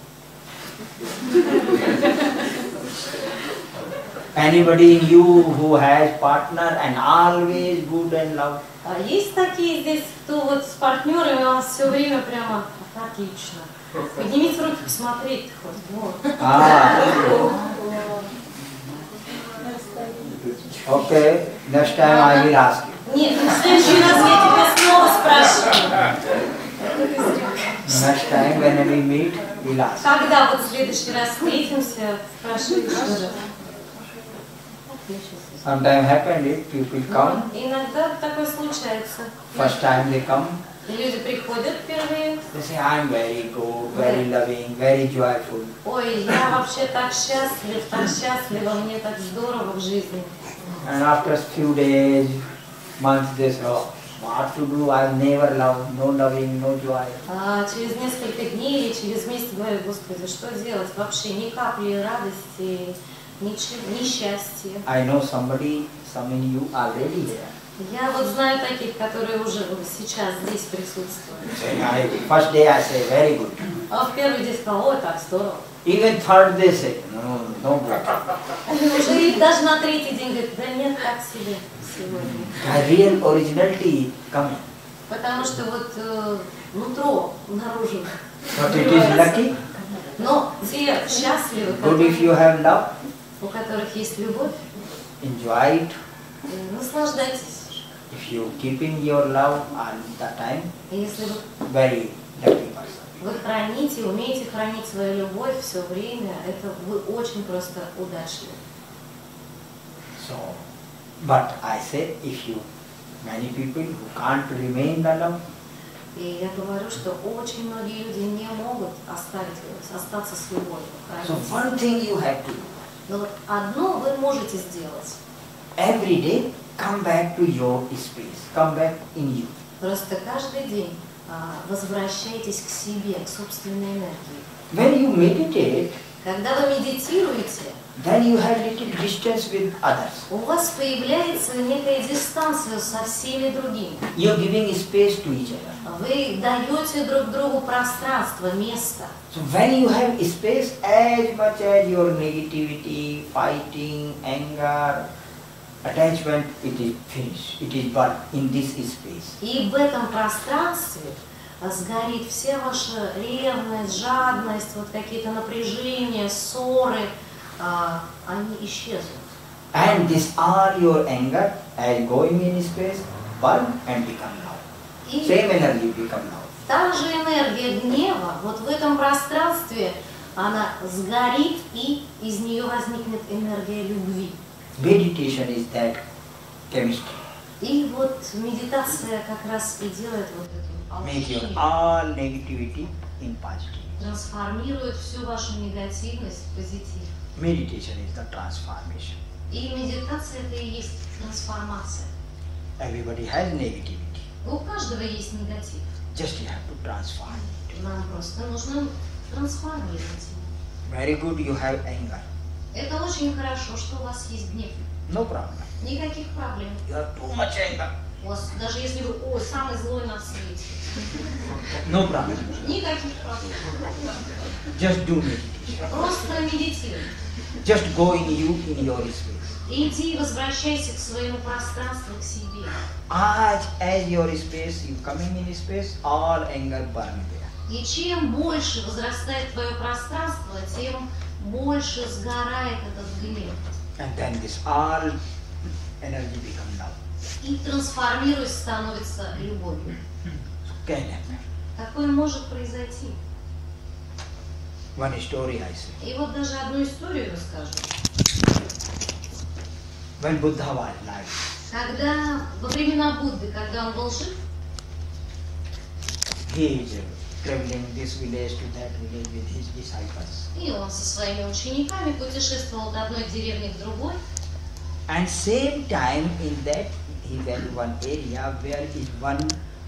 Anybody in you who has partner and always good and love. А есть такие здесь, кто вот с партнерами, у вас все время прямо отлично. Поднимите руки, посмотреть хоть. Вот. Okay, next time I will ask you. Нет, в следующий раз я тебя снова спрашиваю. Next time when we meet, we'll ask. Когда вот в следующий раз встретимся, спрашивай еще раз. Sometime happened it, people come, Иногда такое случается. first time they come, Люди приходят впервые. they say I'm very good, very loving, very joyful. Ой, я вообще так счастлива, мне так здорово в жизни. And after a few days, months, they say, oh, what to do, I've never loved, no loving, no joy. А через несколько дней или через месяц говорю, Господи, что делать? Вообще ни капли радости, ни счастья. I know somebody, some in you already here. Я вот знаю таких, которые уже вот сейчас здесь присутствуют. First day I say, very good. А в первый день сказал, ой, так здорово. Even third they say, no good. Уже и даже на третий день говорит, да нет, так себе сегодня. The real originality coming. Потому что вот нутро наружу. But it is lucky, Но те счастливы, good if you have love, у которых есть любовь, enjoy it. наслаждайтесь. If you keeping your love all the time, И если вы, very lucky person. вы храните, умеете хранить свою любовь все время, это вы очень просто удачливы. So, but I say, if you, many people who can't remain the love, И я говорю, что очень многие люди не могут остаться с любовью, so хранить. one thing you have to do, Но вот одно вы можете сделать. every day come back to your space, come back in you. Просто каждый день возвращайтесь к себе, к собственной энергии. When you meditate, Когда вы медитируете, then you have little distance with others. У вас появляется некая дистанция со всеми другими. You are giving space to each other. Вы даете друг другу пространство, место. So when you have space, as much as your negativity, fighting, anger, attachment, it is finished. It is burnt in this space. И в этом пространстве сгорит вся ваша ревность, жадность, вот какие-то напряжения, ссоры, они исчезнут. And this all your anger as going in space, burn and become love. И Same energy become love. та же энергия гнева, вот в этом пространстве, она сгорит, и из нее возникнет энергия любви. Meditation is that chemistry. И вот медитация как раз и делает вот эту Make your алхимию, all negativity in positive. трансформирует всю вашу негативность в позитив. Meditation is the transformation. И медитация это и есть трансформация. Everybody has negativity. У каждого есть негатив. Just you have to transform it. Нам просто нужно трансформировать его. Very good, you have anger. Это очень хорошо, что у вас есть гнев. No problem. Никаких проблем. You have too much anger. У вас, даже если вы, ой, самый злой на свете. No problem. Никаких проблем. Just do meditation. Просто медитируй. Just go in your space. Иди, возвращайся к своему пространству, к себе. As your space, you coming in space, all anger burn there. И чем больше возрастает твое пространство, тем больше сгорает этот гнев. And then this all energy become love. И трансформируясь, становится любовью. Can happen. Такое может произойти. One story I say. И вот даже одну историю расскажу. When Buddha was alive, Когда во времена Будды, когда он был жив, he is traveling this village to that village with his disciples. и он со своими учениками путешествовал от одной деревни к другой. And same time in that he went one area where is one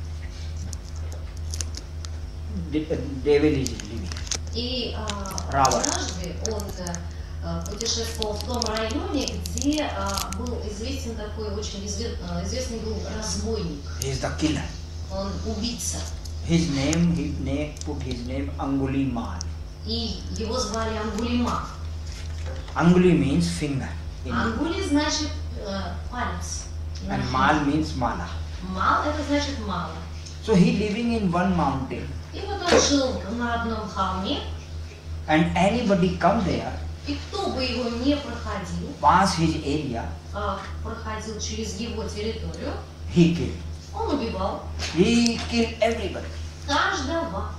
devil is living. И Рава. однажды он путешествовал в том районе, где был известен такой очень известный был разбойник. He is the killer. Он убийца. He put his name Angulimal. И его звали Ангулима. Anguli means finger. In Ангули значит палец. and mal means mala. Мал это значит мало. So he living in one mountain И вот он жил на одном холме, and anybody come there, и кто бы его не проходил, pass his area, проходил через его территорию, he kill. он убивал He kill everybody. каждого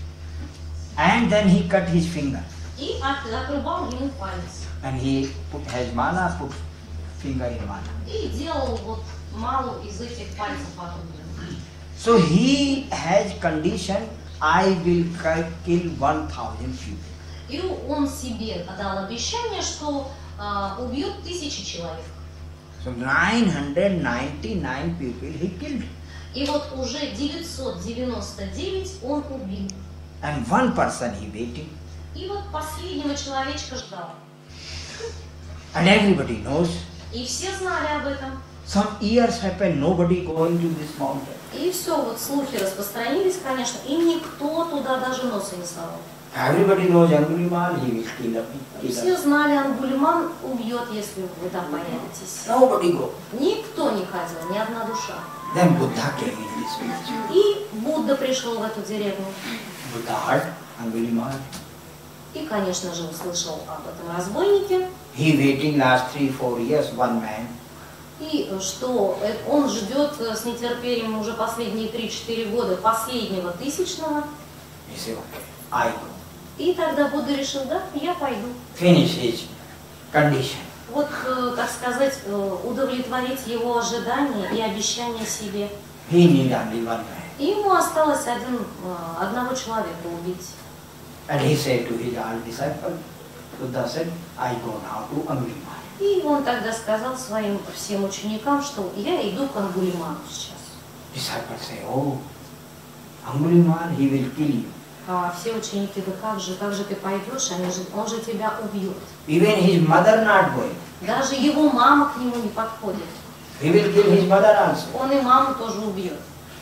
And then he cut his finger. и отрубал ему палец. And he has mala, put finger in mala. И делал вот малу из этих пальцев отрубленных. So he has condition, I will kill 1,000 people. И он себе дал обещание, что убьет 1000 человек. So 999 people he killed. И вот уже 999 он убил. And one person he waiting. И вот последнего человечка ждал. And everybody knows. И все знали об этом. Some years happen, nobody going to this mountain. И все, вот слухи распространились, конечно, и никто туда даже носа не совал. Everybody knows Angulimal, he will kill Все знали, Ангулиман убьет, если вы там появитесь. Nobody go. Никто не ходил, ни одна душа. Then Buddha came in this village. И Будда пришел в эту деревню. Buddha heard Angulimal. И, конечно же, услышал об этом разбойнике. He waiting last 3-4 years, one man. И что он ждет с нетерпением уже последние 3-4 года последнего 1000-го. He said, okay, I go. И тогда Будда решил, да, я пойду. Finish his condition. Вот, так сказать, удовлетворить его ожидания и обещания себе. He need only one man. И ему осталось одного человека убить. And he said to his all disciples, Buddha said, I go now to Angulimal. И он тогда сказал своим всем ученикам, что я иду к Ангулиману сейчас. Disciples say, oh, Angulimal, he will kill you. А все ученики, да как же ты пойдешь, он же тебя убьет. Even his mother not going. Даже его мама к нему не подходит. He will kill his mother also. Он и маму тоже убьет.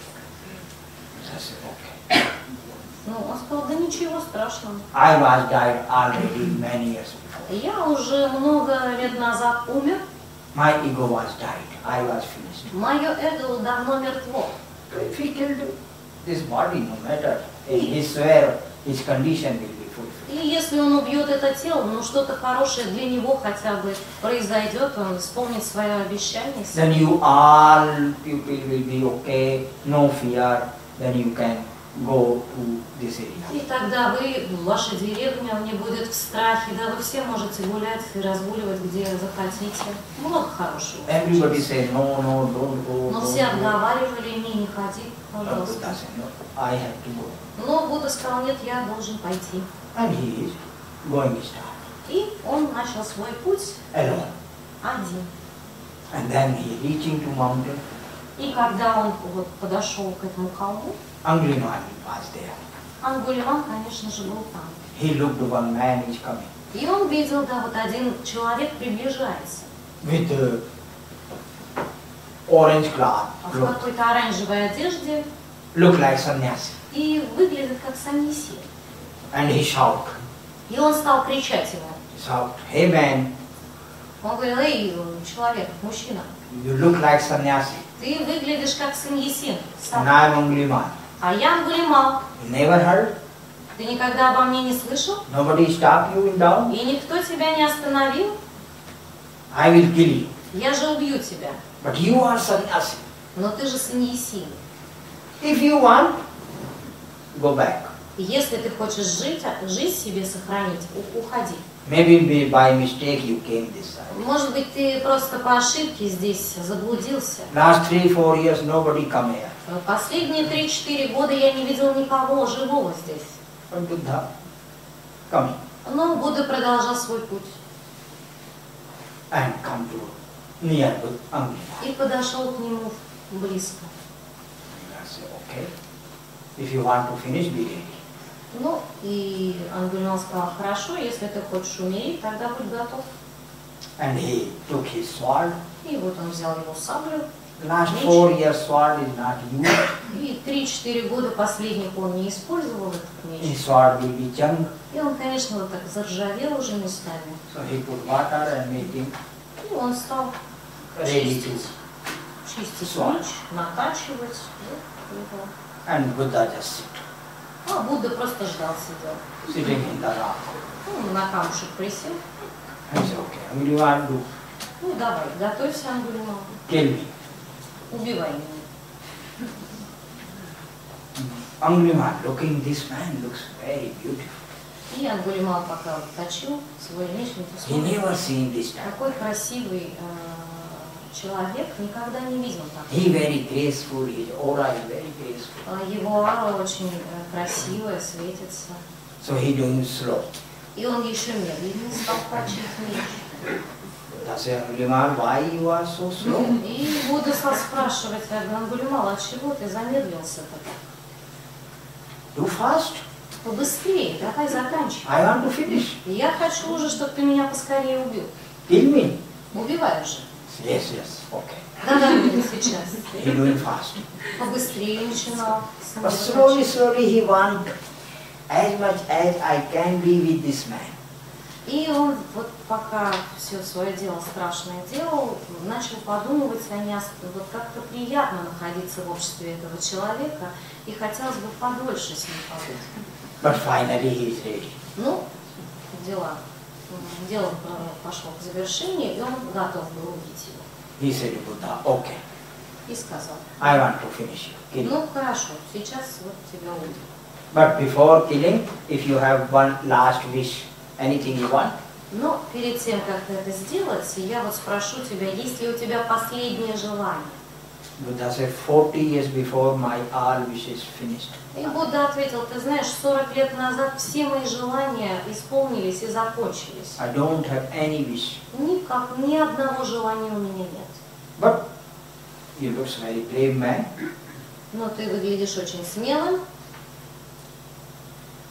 I said, okay. Ну, он сказал, да ничего страшного. I was died already many years before. Я уже много лет назад умер. My ego was died. I was finished. Мое эго давно мертво. So if he killed this body, no matter, he swear his condition will be fulfilled. И если он убьет это тело, ну что-то хорошее для него хотя бы произойдет, он исполнит свое обещание. Then you all people will be okay, no fear, then you can go to this area. И тогда ваша деревня не будет в страхе, да, вы все можете гулять и разгуливать где захотите. Много хорошего. Everybody say, no, don't go. Но don't все go. отговаривали, не ходи, But пожалуйста. Buddha said, no, I have to go. Но Будда сказал, нет, я должен пойти. And he is going to start И он начал свой путь alone. один. And then he reaching to mountain, И когда он вот подошел к этому холму, Angulimala was there. Ангулиман, конечно же, был там. He looked, one man is coming И он видел, да, вот один человек приближается. with orange cloth, В какой-то оранжевой одежде look like sannyasi. и выглядит как саньяси. And he shout, И он стал кричать ему. hey man, Он говорил, эй, человек, мужчина, you look like sannyasi. ты выглядишь как саньясин. And I am Angulimala. А я Ангулимал. You never heard? Ты никогда обо мне не слышал? Nobody stopped you in down? И никто тебя не остановил? I will kill you. Я же убью тебя. But you are sannyasi. Но ты же саньясин. If you want, go back. Если ты хочешь жизнь себе сохранить, уходи. Maybe by mistake you came this side. Может быть, ты просто по ошибке здесь заблудился. Last 3-4 years nobody come here. Последние 3-4 года я не видел никого живого здесь. But Buddha coming Но Будда продолжал свой путь and come to near Angulimala. и подошел к нему близко. I say, okay, if you want to finish, be ready. Ну, и Ангулимал сказал, хорошо, если ты хочешь умереть, тогда будь готов. And he took his sword. И вот он взял его саблю. Last 4 years sword is not used. И 3-4 года последних он не использовал этот меч. His sword will be junk. И он, конечно, вот так заржавел уже местами. So he put water and made him И он стал ready to. чистить Sword. меч, накачивать. Вот его. And Buddha just А Будда просто ждал, сидел. sitting in the rock. Ну, на камушек присел. I said, okay, Angulimala, do Ну, давай, готовься, Ангулимал. kill me. Убивай меня. Angulimala, looking, this man looks very beautiful. И Ангулимал пока точил свой меч, He never seen this type. такой красивый человек, никогда не видел так. He very graceful, his aura is very graceful. Его аура очень красивая, светится. So he doing slow. И он еще медленнее стал точить меч. I said, Angulimala, why you are so slow? И Будда стал спрашивать Ангулимала, от чего ты замедлился-то? Too fast? Побыстрее, давай заканчивай. I want to finish. Я хочу уже, чтобы ты меня поскорее убил. Kill me. Убивай уже. Yes, okay. Давай будет сейчас. He doing fast. Побыстрее начинал. But slowly he want as much as I can be with this man. И он вот пока все свое дело страшное делал, начал подумывать о ней, вот как-то приятно находиться в обществе этого человека, и хотелось бы подольше с ним побыть. But finally he is ready. Ну, дело пошло к завершению, и он готов был убить его. He said to Buddha, okay, И сказал, I want to finish you. Kill you. ну хорошо, сейчас вот тебя убью. But before killing, if you have one last wish, anything you want, Но перед тем, как это сделать, я вот спрошу тебя, есть ли у тебя последнее желание? Buddha said, 40 years before my all wishes finished. И Будда ответил, ты знаешь, 40 лет назад все мои желания исполнились и закончились. I don't have any wish. Никак, ни одного желания у меня нет. But you looks very brave man. Но ты выглядишь очень смелым.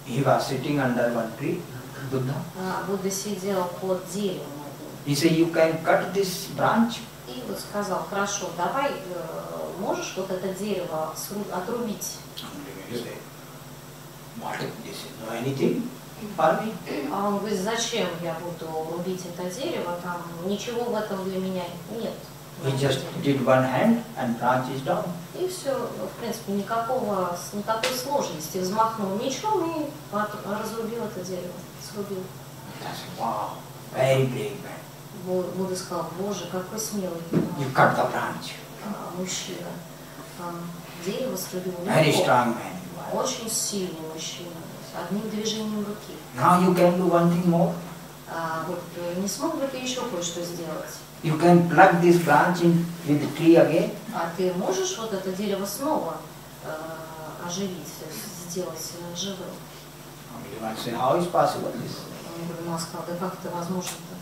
He was sitting under one tree, Buddha. Будда сидел под деревом. He said, you can cut this branch. И вот сказал, хорошо, давай, можешь вот это дерево отрубить? He said, what is this? No anything for me? А он говорит, зачем я буду рубить это дерево, там ничего в этом для меня нет. He just did one hand and branch is down. И все, в принципе, никакой сложности. Взмахнул мечом и разрубил это дерево, срубил. I said, wow, very brave man. Будда сказал, боже, какой смелый You cut the branch. мужчина. Дерево срубил Very легко. strong man you are. Очень сильный мужчина, одним движением руки. Now you can do one thing more. Вот не смог бы ты еще кое-что сделать? You can plug this branch in with the tree again. А ты можешь вот это дерево снова оживить, сделать живым? You might say, how is possible this? Он сказал, да как это возможно-то?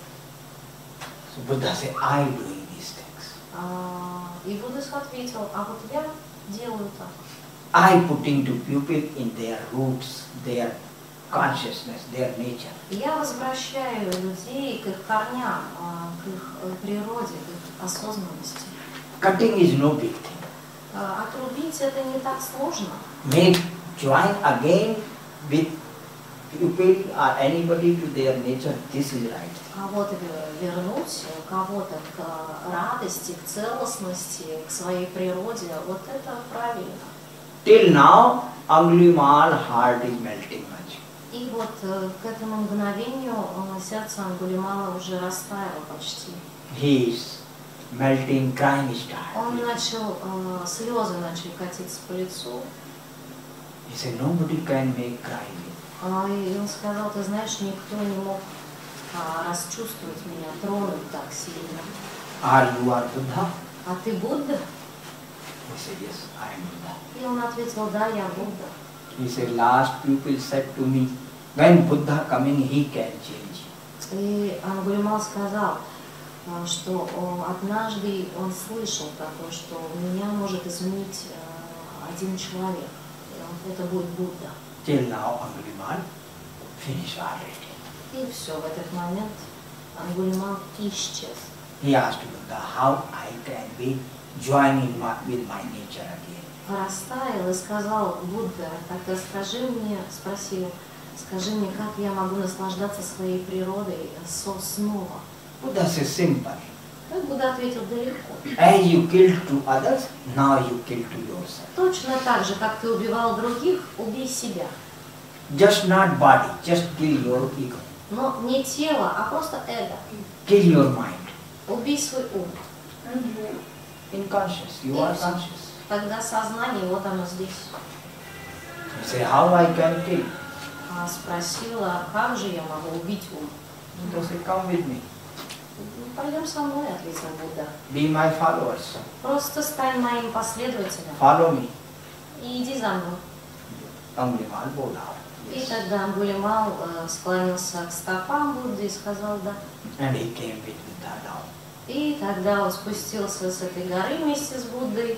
So Buddha said, I doing these things. И Будда ответил, а вот я делаю так. I putting to people in their roots, their consciousness, their nature. Я возвращаю людей к их корням, к их природе, к их осознанности. Cutting is no big thing. Отрубить это не так сложно. Make join again with people or anybody to their nature. This is right. А вот вернуть кого-то к радости, к целостности, к своей природе, вот это правильно. Till now, Angulimal heart is melting much. И вот к этому мгновению сердце Ангулимала уже растаяло почти. He is melting, crying started. Он начал, слезы начали катиться по лицу. He said, nobody can make cry. И он сказал, ты знаешь, никто не мог расчувствовать меня, тронуть так сильно. Are you are Buddha? А ты Будда? He said, yes, I am Buddha. И он ответил, да, я Будда. He said, last people said to me, when Buddha coming, he can change. И Ангулимал сказал, что однажды он слышал такое, что меня может изменить один человек. И это будет Будда. Till now, Angulimal finished already. И все, в этот момент Ангулимал исчез. He asked Buddha, how I can be joining with my nature again. Растаял и сказал, Будда, тогда спросил, скажи мне, как я могу наслаждаться своей природой снова? Buddha says simple. И Будда ответил, да легко. As you kill to others, now you kill to yourself. Точно так же, как ты убивал других, убей себя. Just not body, just kill your ego. Но не тело, а просто эго. Kill your mind. Убей свой ум. In conscious, you are conscious. Тогда сознание, вот оно здесь. You say, how I can kill? Спросила, как же я могу убить ум? Buddha said, come with me. Пойдем со мной, ответил Будда. Be my followers. Просто стань моим последователем Follow me. и иди за мной. Angulimal bowed down. И Yes. тогда Ангулимал склонился к стопам Будды и сказал да. And he came with Buddha down. И тогда он спустился с этой горы вместе с Буддой.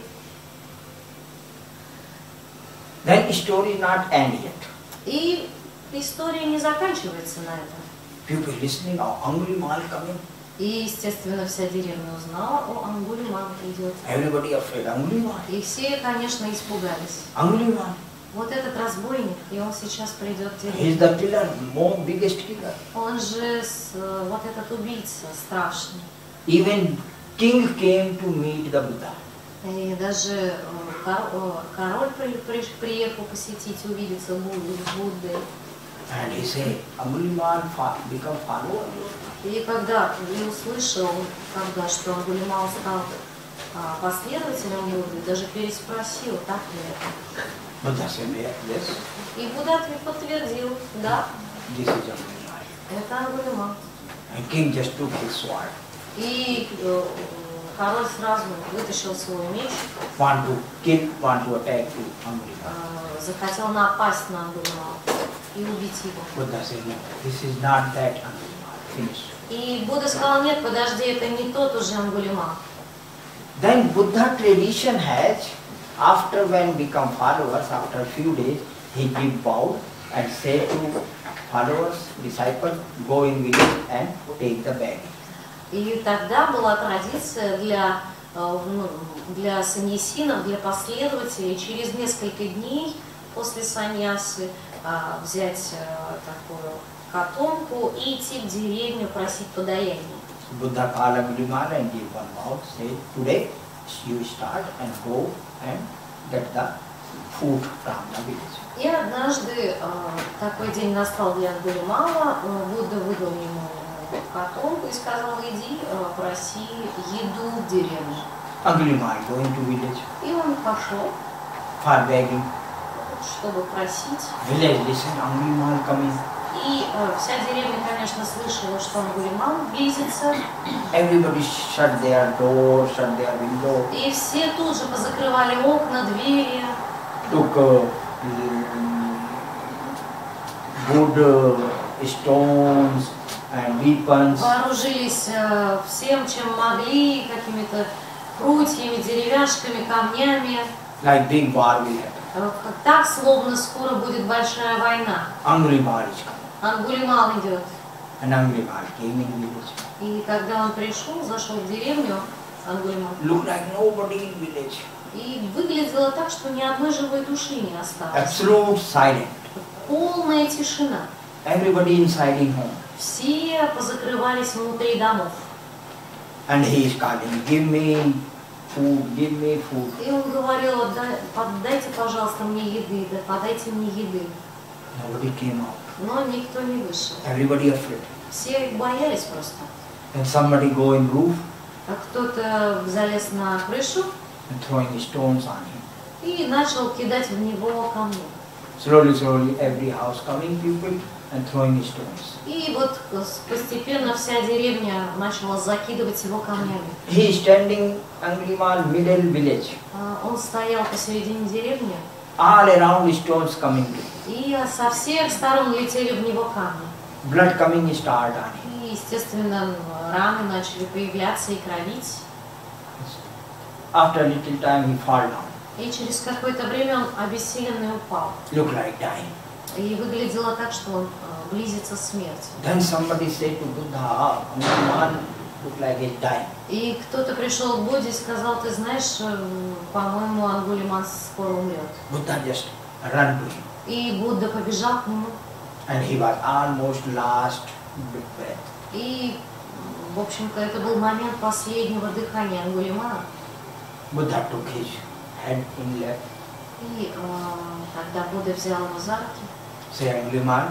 Then story not end yet. И история не заканчивается на этом. People listening, oh, Angulimal coming. И, естественно, вся деревня узнала, о, Ангулимал идет. Everybody afraid, Angulimal. И все, конечно, испугались. Angulimal. Вот этот разбойник, и он сейчас придет в He is деревню. the killer, more biggest killer. Он же вот этот убийца страшный. Even king came to meet the Buddha. И даже король приехал посетить, увидеться с Буддой. And he said, Angulimal become follower. И когда я услышал, когда, что Ангулимал стал последователем Будды, даже переспросил, так ли это. Buddha said, yes, И Будда подтвердил, да, this is Angulimal. это Ангулимал. And king just took his sword. И король сразу вытащил свой меч, Want to kill, want to attack to Angulimal. захотел напасть на Ангулимала и убить его. Buddha said, no, this is not that Angulimal. Finish. И Будда сказал, нет, подожди, это не тот уже Ангулимал. Then Buddha tradition has, after when become followers, after a few days, he give bow and say to followers, disciples, go in village and take the bag. И тогда была традиция для саньясинов, для последователей через несколько дней после саньясы взять такую котомку и идти в деревню просить подаяние. Buddha called Angulimala and gave one vow, said, today you start and go and get the food from the village. И однажды такой день настал для Анголимала, Будда выдал ему котомку и сказал, иди проси еду в деревню. Angulimala going to village И он пошел, for begging. чтобы просить. Village listen, Angulimala coming. И вся деревня, конечно, слышала, что Анголимал близится. Everybody shut their door, shut their window. И все тут же позакрывали окна, двери. Took good stones and weapons. Вооружились всем, чем могли, какими-то прутьями, деревяшками, камнями. Like big war will happen. Так, словно скоро будет большая война. Angulimala is coming. Анголимал идет. And Angulimala came in village. И когда он пришел, зашел в деревню, Анголимал, Looked like nobody in village. и выглядело так, что ни одной живой души не осталось. Absolute silence. Полная тишина. Everybody inside in home. Все позакрывались внутри домов. And he is calling, give me food, give me food. И он говорил, подайте, пожалуйста, мне еды, да подайте мне еды. Nobody came out. Но никто не вышел. Everybody afraid. Все боялись просто. And somebody go in roof А кто-то залез на крышу and throwing stones on him. и начал кидать в него камни. Slowly, slowly, every house coming people and throwing stones. И вот постепенно вся деревня начала закидывать его камнями. He is standing Angulimala middle village. Он стоял посередине деревни, All around stones coming to him. и со всех сторон летели в него камни. Blood coming start on him. И, естественно, раны начали появляться и кровить. After a little time he fall down. И через какое-то время он обессиленный упал. Look like dying. И выглядело так, что он близится к смерти. Then somebody said to Buddha, Angulimala look like he's dying. И кто-то пришел к Будде и сказал, ты знаешь, по-моему, Анголимал скоро умрет. Buddha just run to him. И Будда побежал к нему. And he was almost last breath. И, в общем-то, это был момент последнего дыхания Анголимала. Buddha took his head in left. И тогда Будда взял его за руки Say, Angulimala,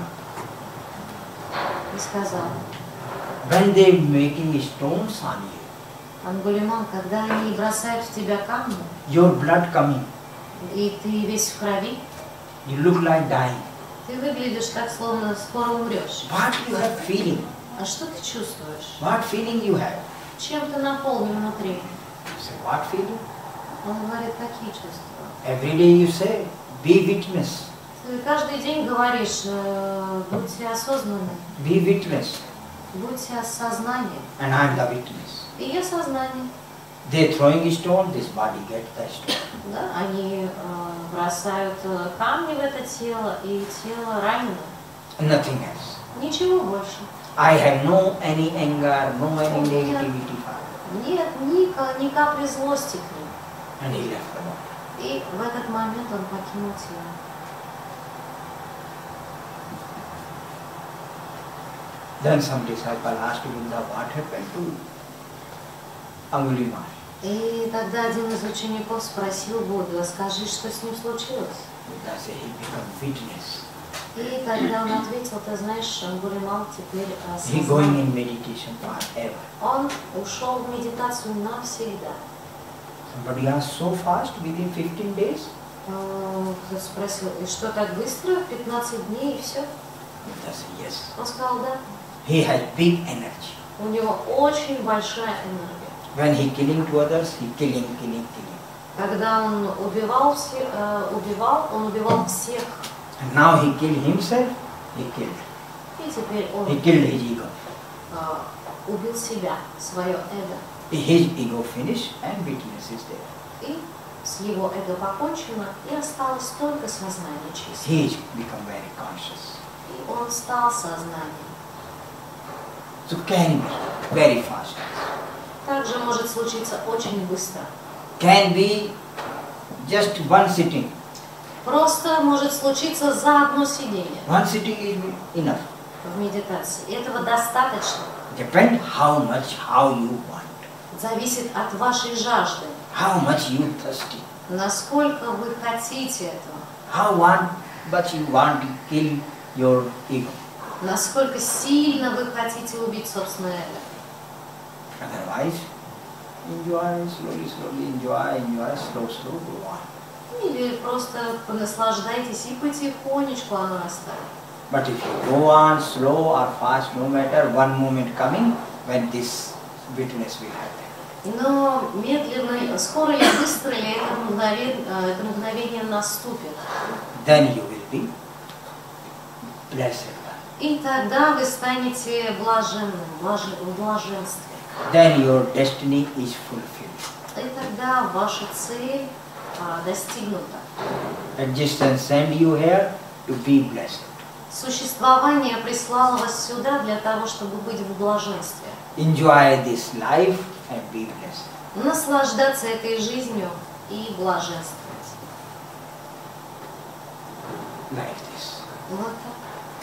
и сказал, when they making stones on you, Анголимал, когда они бросают в тебя камни, your blood coming, и ты весь в крови, you look like dying. ты выглядишь так, словно скоро умрешь. What you have feeling? А что ты чувствуешь? What feeling you have? Чем ты наполнен внутри? Say, what feeling? Он говорит, какие чувства? Every day you say, be witness, Ты каждый день говоришь, будьте осознанны, be witness, будьте осознанны. and I am the witness. И я сознание. They throwing stone, this body gets the stone. Да? Они бросают камни в это тело, и тело ранено. Nothing else. Ничего больше. I have no any anger, no any negativity for it. Нет ни капли злости к ним. And he left the body. И в этот момент он покинул тело. Then some disciple asked Buddha, what happened to Angulimala? И тогда один из учеников спросил Будду, а скажи, что с ним случилось? Buddha said, he became witness. И тогда он ответил, ты знаешь, Анголимал теперь He going in meditation forever. Он ушел в медитацию навсегда. Somebody asked, so fast, within 15 days? Кто спросил, и что так быстро, 15 дней и все? Buddha said, yes. Он сказал, да. He has big energy. У него очень большая энергия. When he killing to others, he killing. Когда он убивал, он убивал всех. And now he killed himself, he killed. И теперь он He killed his ego. убил себя, свое эго. His ego finished and witness is there. И с его эго покончено, и осталось только сознание чистое. He become very conscious. И он стал сознанием. So can be very fast. Также может случиться очень быстро. Can be just one sitting. Просто может случиться за одно сидение One sitting is enough. в медитации. И этого достаточно. Depend how you want. Зависит от вашей жажды. How much you thirsty. Насколько вы хотите этого. How much you want to kill your ego. Насколько сильно вы хотите убить собственное эго. Otherwise, enjoy, slowly enjoy, slow, go on. Или просто наслаждайтесь и потихонечку оно растает. But if you go on slow or fast, no matter, one moment coming when this witness will happen. Но медленно, скоро или быстро ли это мгновение наступит. Then you will be blessed. И тогда вы станете блаженным, в блаженстве. Then your destiny is fulfilled. И тогда ваша цель достигнута. Existence send you here to be blessed. Существование прислало вас сюда для того, чтобы быть в блаженстве. Enjoy this life and be blessed. Наслаждаться этой жизнью и блаженствовать. Like this. Вот так.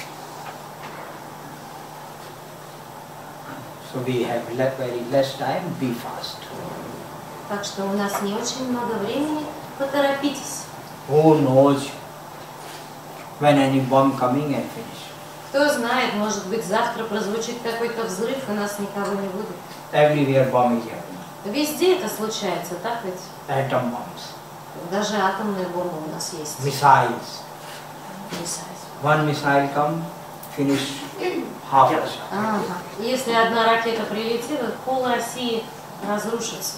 So we have very less time, be fast. Так что у нас не очень много времени, поторопитесь. Who knows when any bomb coming and finish. Кто знает, может быть, завтра прозвучит какой-то взрыв, и нас никого не будет. Everywhere bomb is happening. Везде это случается, так ведь? Atom bombs, Даже атомные бомбы у нас есть. missiles. One missile come, finish half Russia. Ага. Если одна ракета прилетит, пол России разрушится.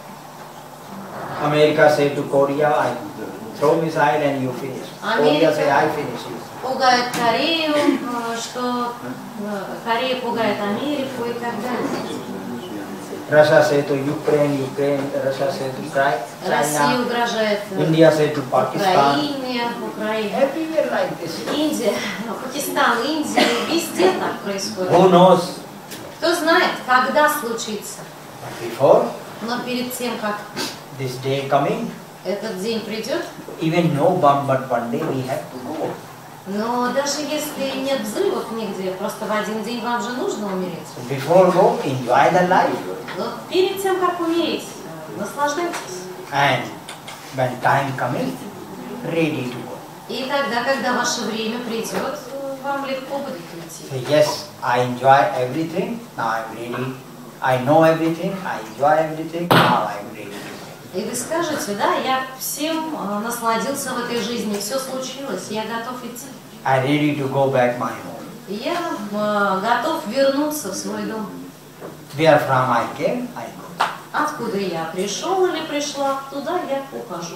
America say to Korea, I throw missile and you finish. Korea say, I finish you. Пугает Корею, что Корея пугает Америку и так далее. Russia say to Ukraine, Russia say to Россия China, угрожает India say to Pakistan. Украине. Everywhere like this. Индия, Пакистан, Индия, везде так происходит. Who knows? Кто знает, когда случится. But before Но перед тем, как this day coming, этот день придет, even no bomb, but one day we have to go. но даже если нет взрывов нигде, просто в один день вам же нужно умереть. So before go, enjoy the life. Но перед тем, как умереть, наслаждайтесь. And when time coming, ready to go. И тогда, когда ваше время придет, вам легко будет Say, уйти. yes, I enjoy everything, now I'm ready. I know everything, I enjoy everything, now I'm ready to go. И вы скажете, да, я всем насладился в этой жизни, все случилось, я готов идти. I'm ready to go back my home. Я готов вернуться в свой дом. Where from I came, I go. Откуда я пришел или пришла, туда я ухожу.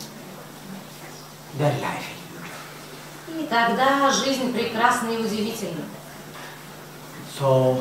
Their life is beautiful. И тогда жизнь прекрасна и удивительна. So,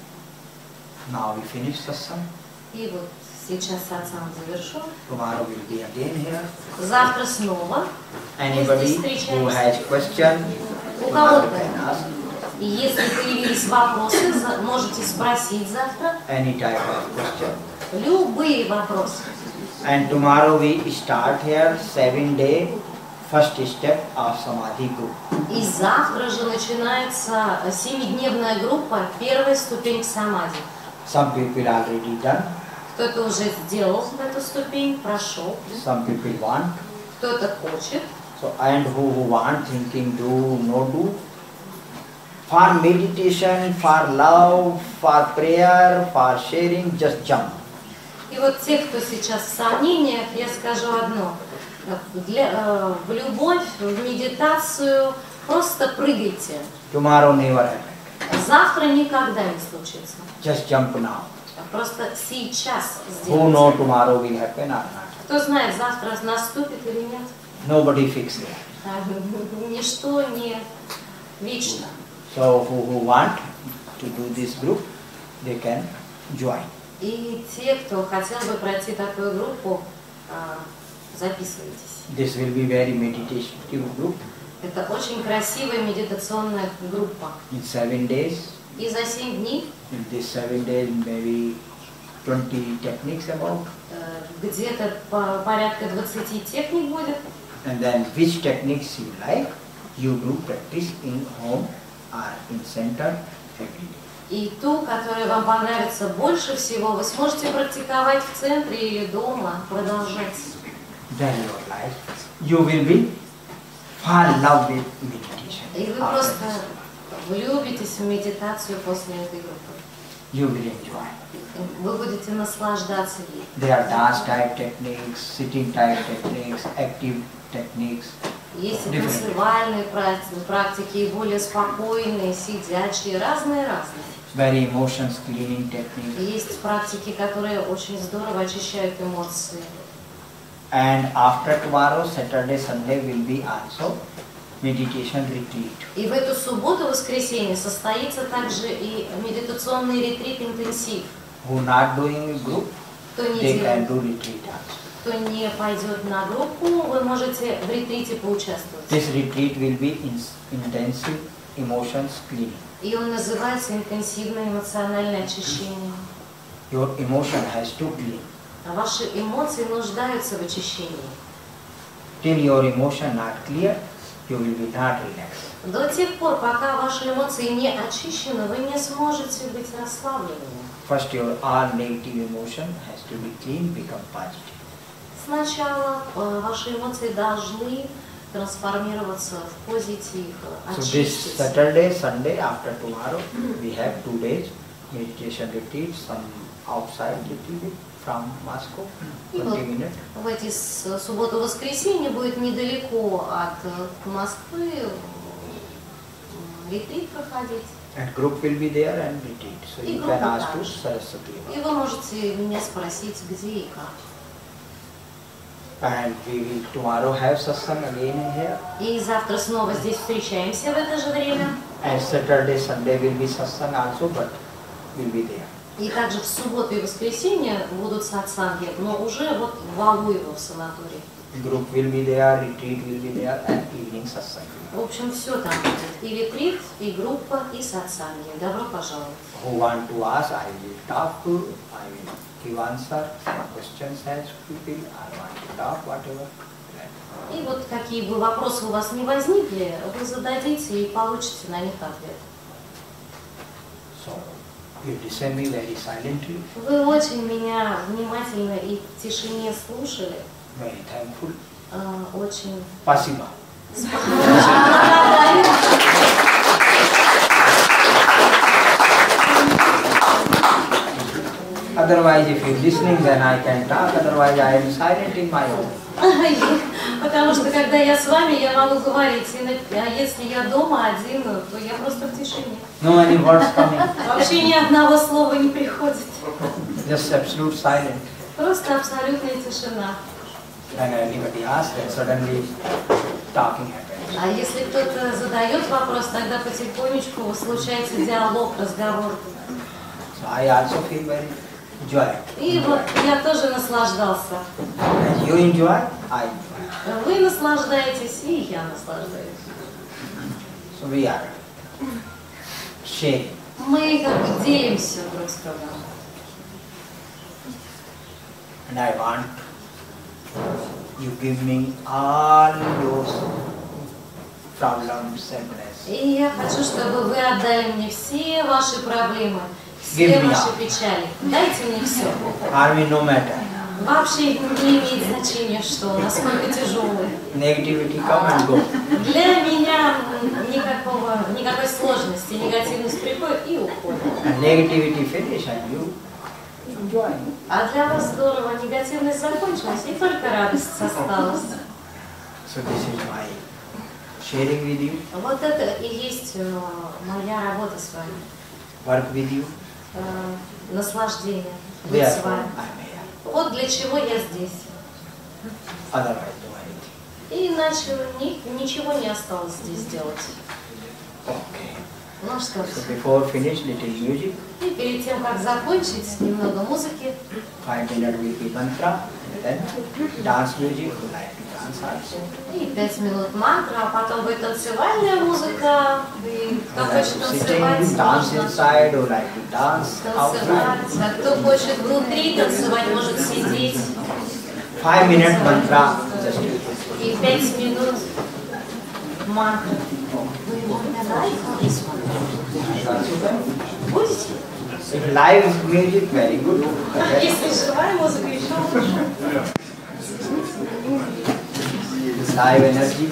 now we finish satsang. И вот сейчас сатсанг завершен. Tomorrow will be again here. Завтра снова. Anybody who has question, У tomorrow кого-то. can ask. И если появились вопросы, можете спросить завтра. Any type of question. Любые вопросы. And tomorrow we start here 7-day first step of Samadhi group. И завтра же начинается 7-дневная группа, первая ступень к самади. Some people already done, Кто-то уже сделал эту ступень, прошел, some people want. кто-то хочет. So and who want, thinking do, no do. For meditation, for love, for prayer, for sharing, just jump. И вот те, кто сейчас в сомнениях, я скажу одно. В любовь, в медитацию просто прыгайте. Tomorrow never happen. Завтра никогда не случится. Just jump now. Просто сейчас Who сделайте. know tomorrow will happen or not? Кто знает, завтра наступит или нет. Nobody fixed it. Ничто не вечно. So who want to do this group, they can join. И те, кто хотел бы пройти такую группу, записывайтесь. This will be very meditative group. Это очень красивая медитационная группа. In 7 days, И за 7 дней, in these 7 days, maybe 20 techniques about. где-то порядка 20 техник будет. And then which techniques you like, you do practice in home or in center every day. И ту, которая вам понравится больше всего, вы сможете практиковать в центре или дома, продолжать. Then your life, you will be fall in love with meditation. И вы просто влюбитесь в медитацию после этой группы. You will enjoy. Вы будете наслаждаться ей. There are dance type techniques, sitting type techniques, active techniques. Есть и танцевальные практики, и более спокойные, сидячие, разные-разные. Very emotions cleaning techniques. Есть практики, которые очень здорово очищают эмоции. And after tomorrow, Saturday, Sunday will be also meditation retreat. И в эту субботу-воскресенье состоится также и медитационный ретрит-интенсив. Who not doing group, Кто не they can делает, do retreat also. кто не пойдет на группу, вы можете в ретрите поучаствовать. This retreat will be intensive emotions cleaning. И он называется интенсивное эмоциональное очищение. Your emotion has to clean. А ваши эмоции нуждаются в очищении. Till your emotion not clear, you will be not relaxed. До тех пор, пока ваши эмоции не очищены, вы не сможете быть расслабленными. First, your all negative emotion has to be clean, become positive. Сначала ваши эмоции должны трансформироваться в позитив, So this очиститься. Saturday, Sunday, after tomorrow, we have 2 days meditation retreat, some outside retreat from Moscow, 20 minutes. В эти субботу-воскресенье будет недалеко от Москвы ретрит проходить. And group will be there and retreat. So И you группа can ask to также. Saraswati. И вы можете меня спросить, где и как. And we will tomorrow have satsang again here. И завтра снова здесь встречаемся в это же время. And Saturday, Sunday will be satsang also, but will be there. И также в субботу и воскресенье будут сатсанги, но уже вот в Алуево в санатории. Group will be there, retreat will be there, and evening satsang. В общем, все там будет. И ретрит, и группа, и сатсанги. Добро пожаловать. Who want to ask, I will talk to, I will give answer. Questions as people, I want to talk, whatever. И вот какие бы вопросы у вас не возникли, вы зададите и получите на них ответ. So, you listen me very silently, Вы очень меня внимательно и в тишине слушали. very thankful. Очень Pasiba. Otherwise, if you're listening, then I can talk. Otherwise, I am silent in my own. Потому что когда я с вами, я могу говорить, а если я дома один, то я просто в тишине. No any words coming. Вообще ни одного слова не приходит. Just absolute silence. Просто абсолютная тишина. When anybody asks, then suddenly talking happens. А если кто-то задает вопрос, тогда потихонечку случается диалог, разговор. So I also feel very joy. И вот я тоже наслаждался. As you enjoy, I enjoy. Вы наслаждаетесь, и я наслаждаюсь. So we are sharing. Мы как бы делимся друг с другом. And I want you give me all your problems, sadness. И я хочу, чтобы вы отдали мне все ваши проблемы, все Give me ваши all. печали. Дайте мне все. Army no matter. Вообще не имеет значения, что, насколько тяжелые. Negativity come and go. Для меня никакой сложности, негативность приходит и уходит. And negativity finish and you enjoy. А для вас здорово, негативность закончилась, и только радость осталась. So this is my sharing with you, Вот это и есть моя работа с вами. work with you. Наслаждение быть с Therefore, вами. I'm here. Вот для чего я здесь. Otherwise, do anything. И иначе ничего не осталось здесь делать. Okay. Ну что ж. So before finish, little music. И перед тем, как закончить, немного музыки. 5 minute repeat mantra. Then dance music. Who like to dance also? И 5 минут мантра, а потом будет танцевальная музыка. И кто хочет танцевать, Sitting, dance можно inside or like to dance outside. танцевать. А кто хочет внутри танцевать, может сидеть. 5 minute mantra. Just И 5 минут мантры. Вы будете? if live music, very good. Если живая музыка, еще лучше. Live energy.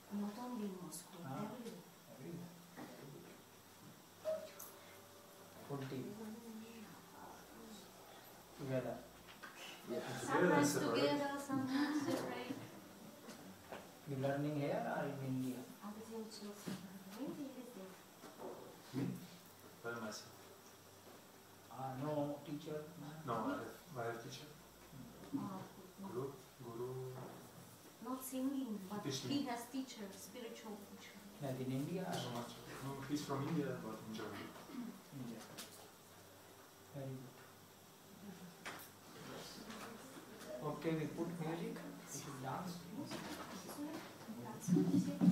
Not only in Moscow, Ah. everywhere. Everywhere. Full team. Together. Sometimes separate. together, sometimes separate. You learning here or in India? А где учился? В Индии или здесь? Me? By myself. No teacher? No, I have teacher. Guru. Not singing, but Teach me. he has teacher, spiritual teacher. Like in India? So much. No, he's from India, but in Germany. India. Very good. Okay, we put music. We should dance. Танцуем все.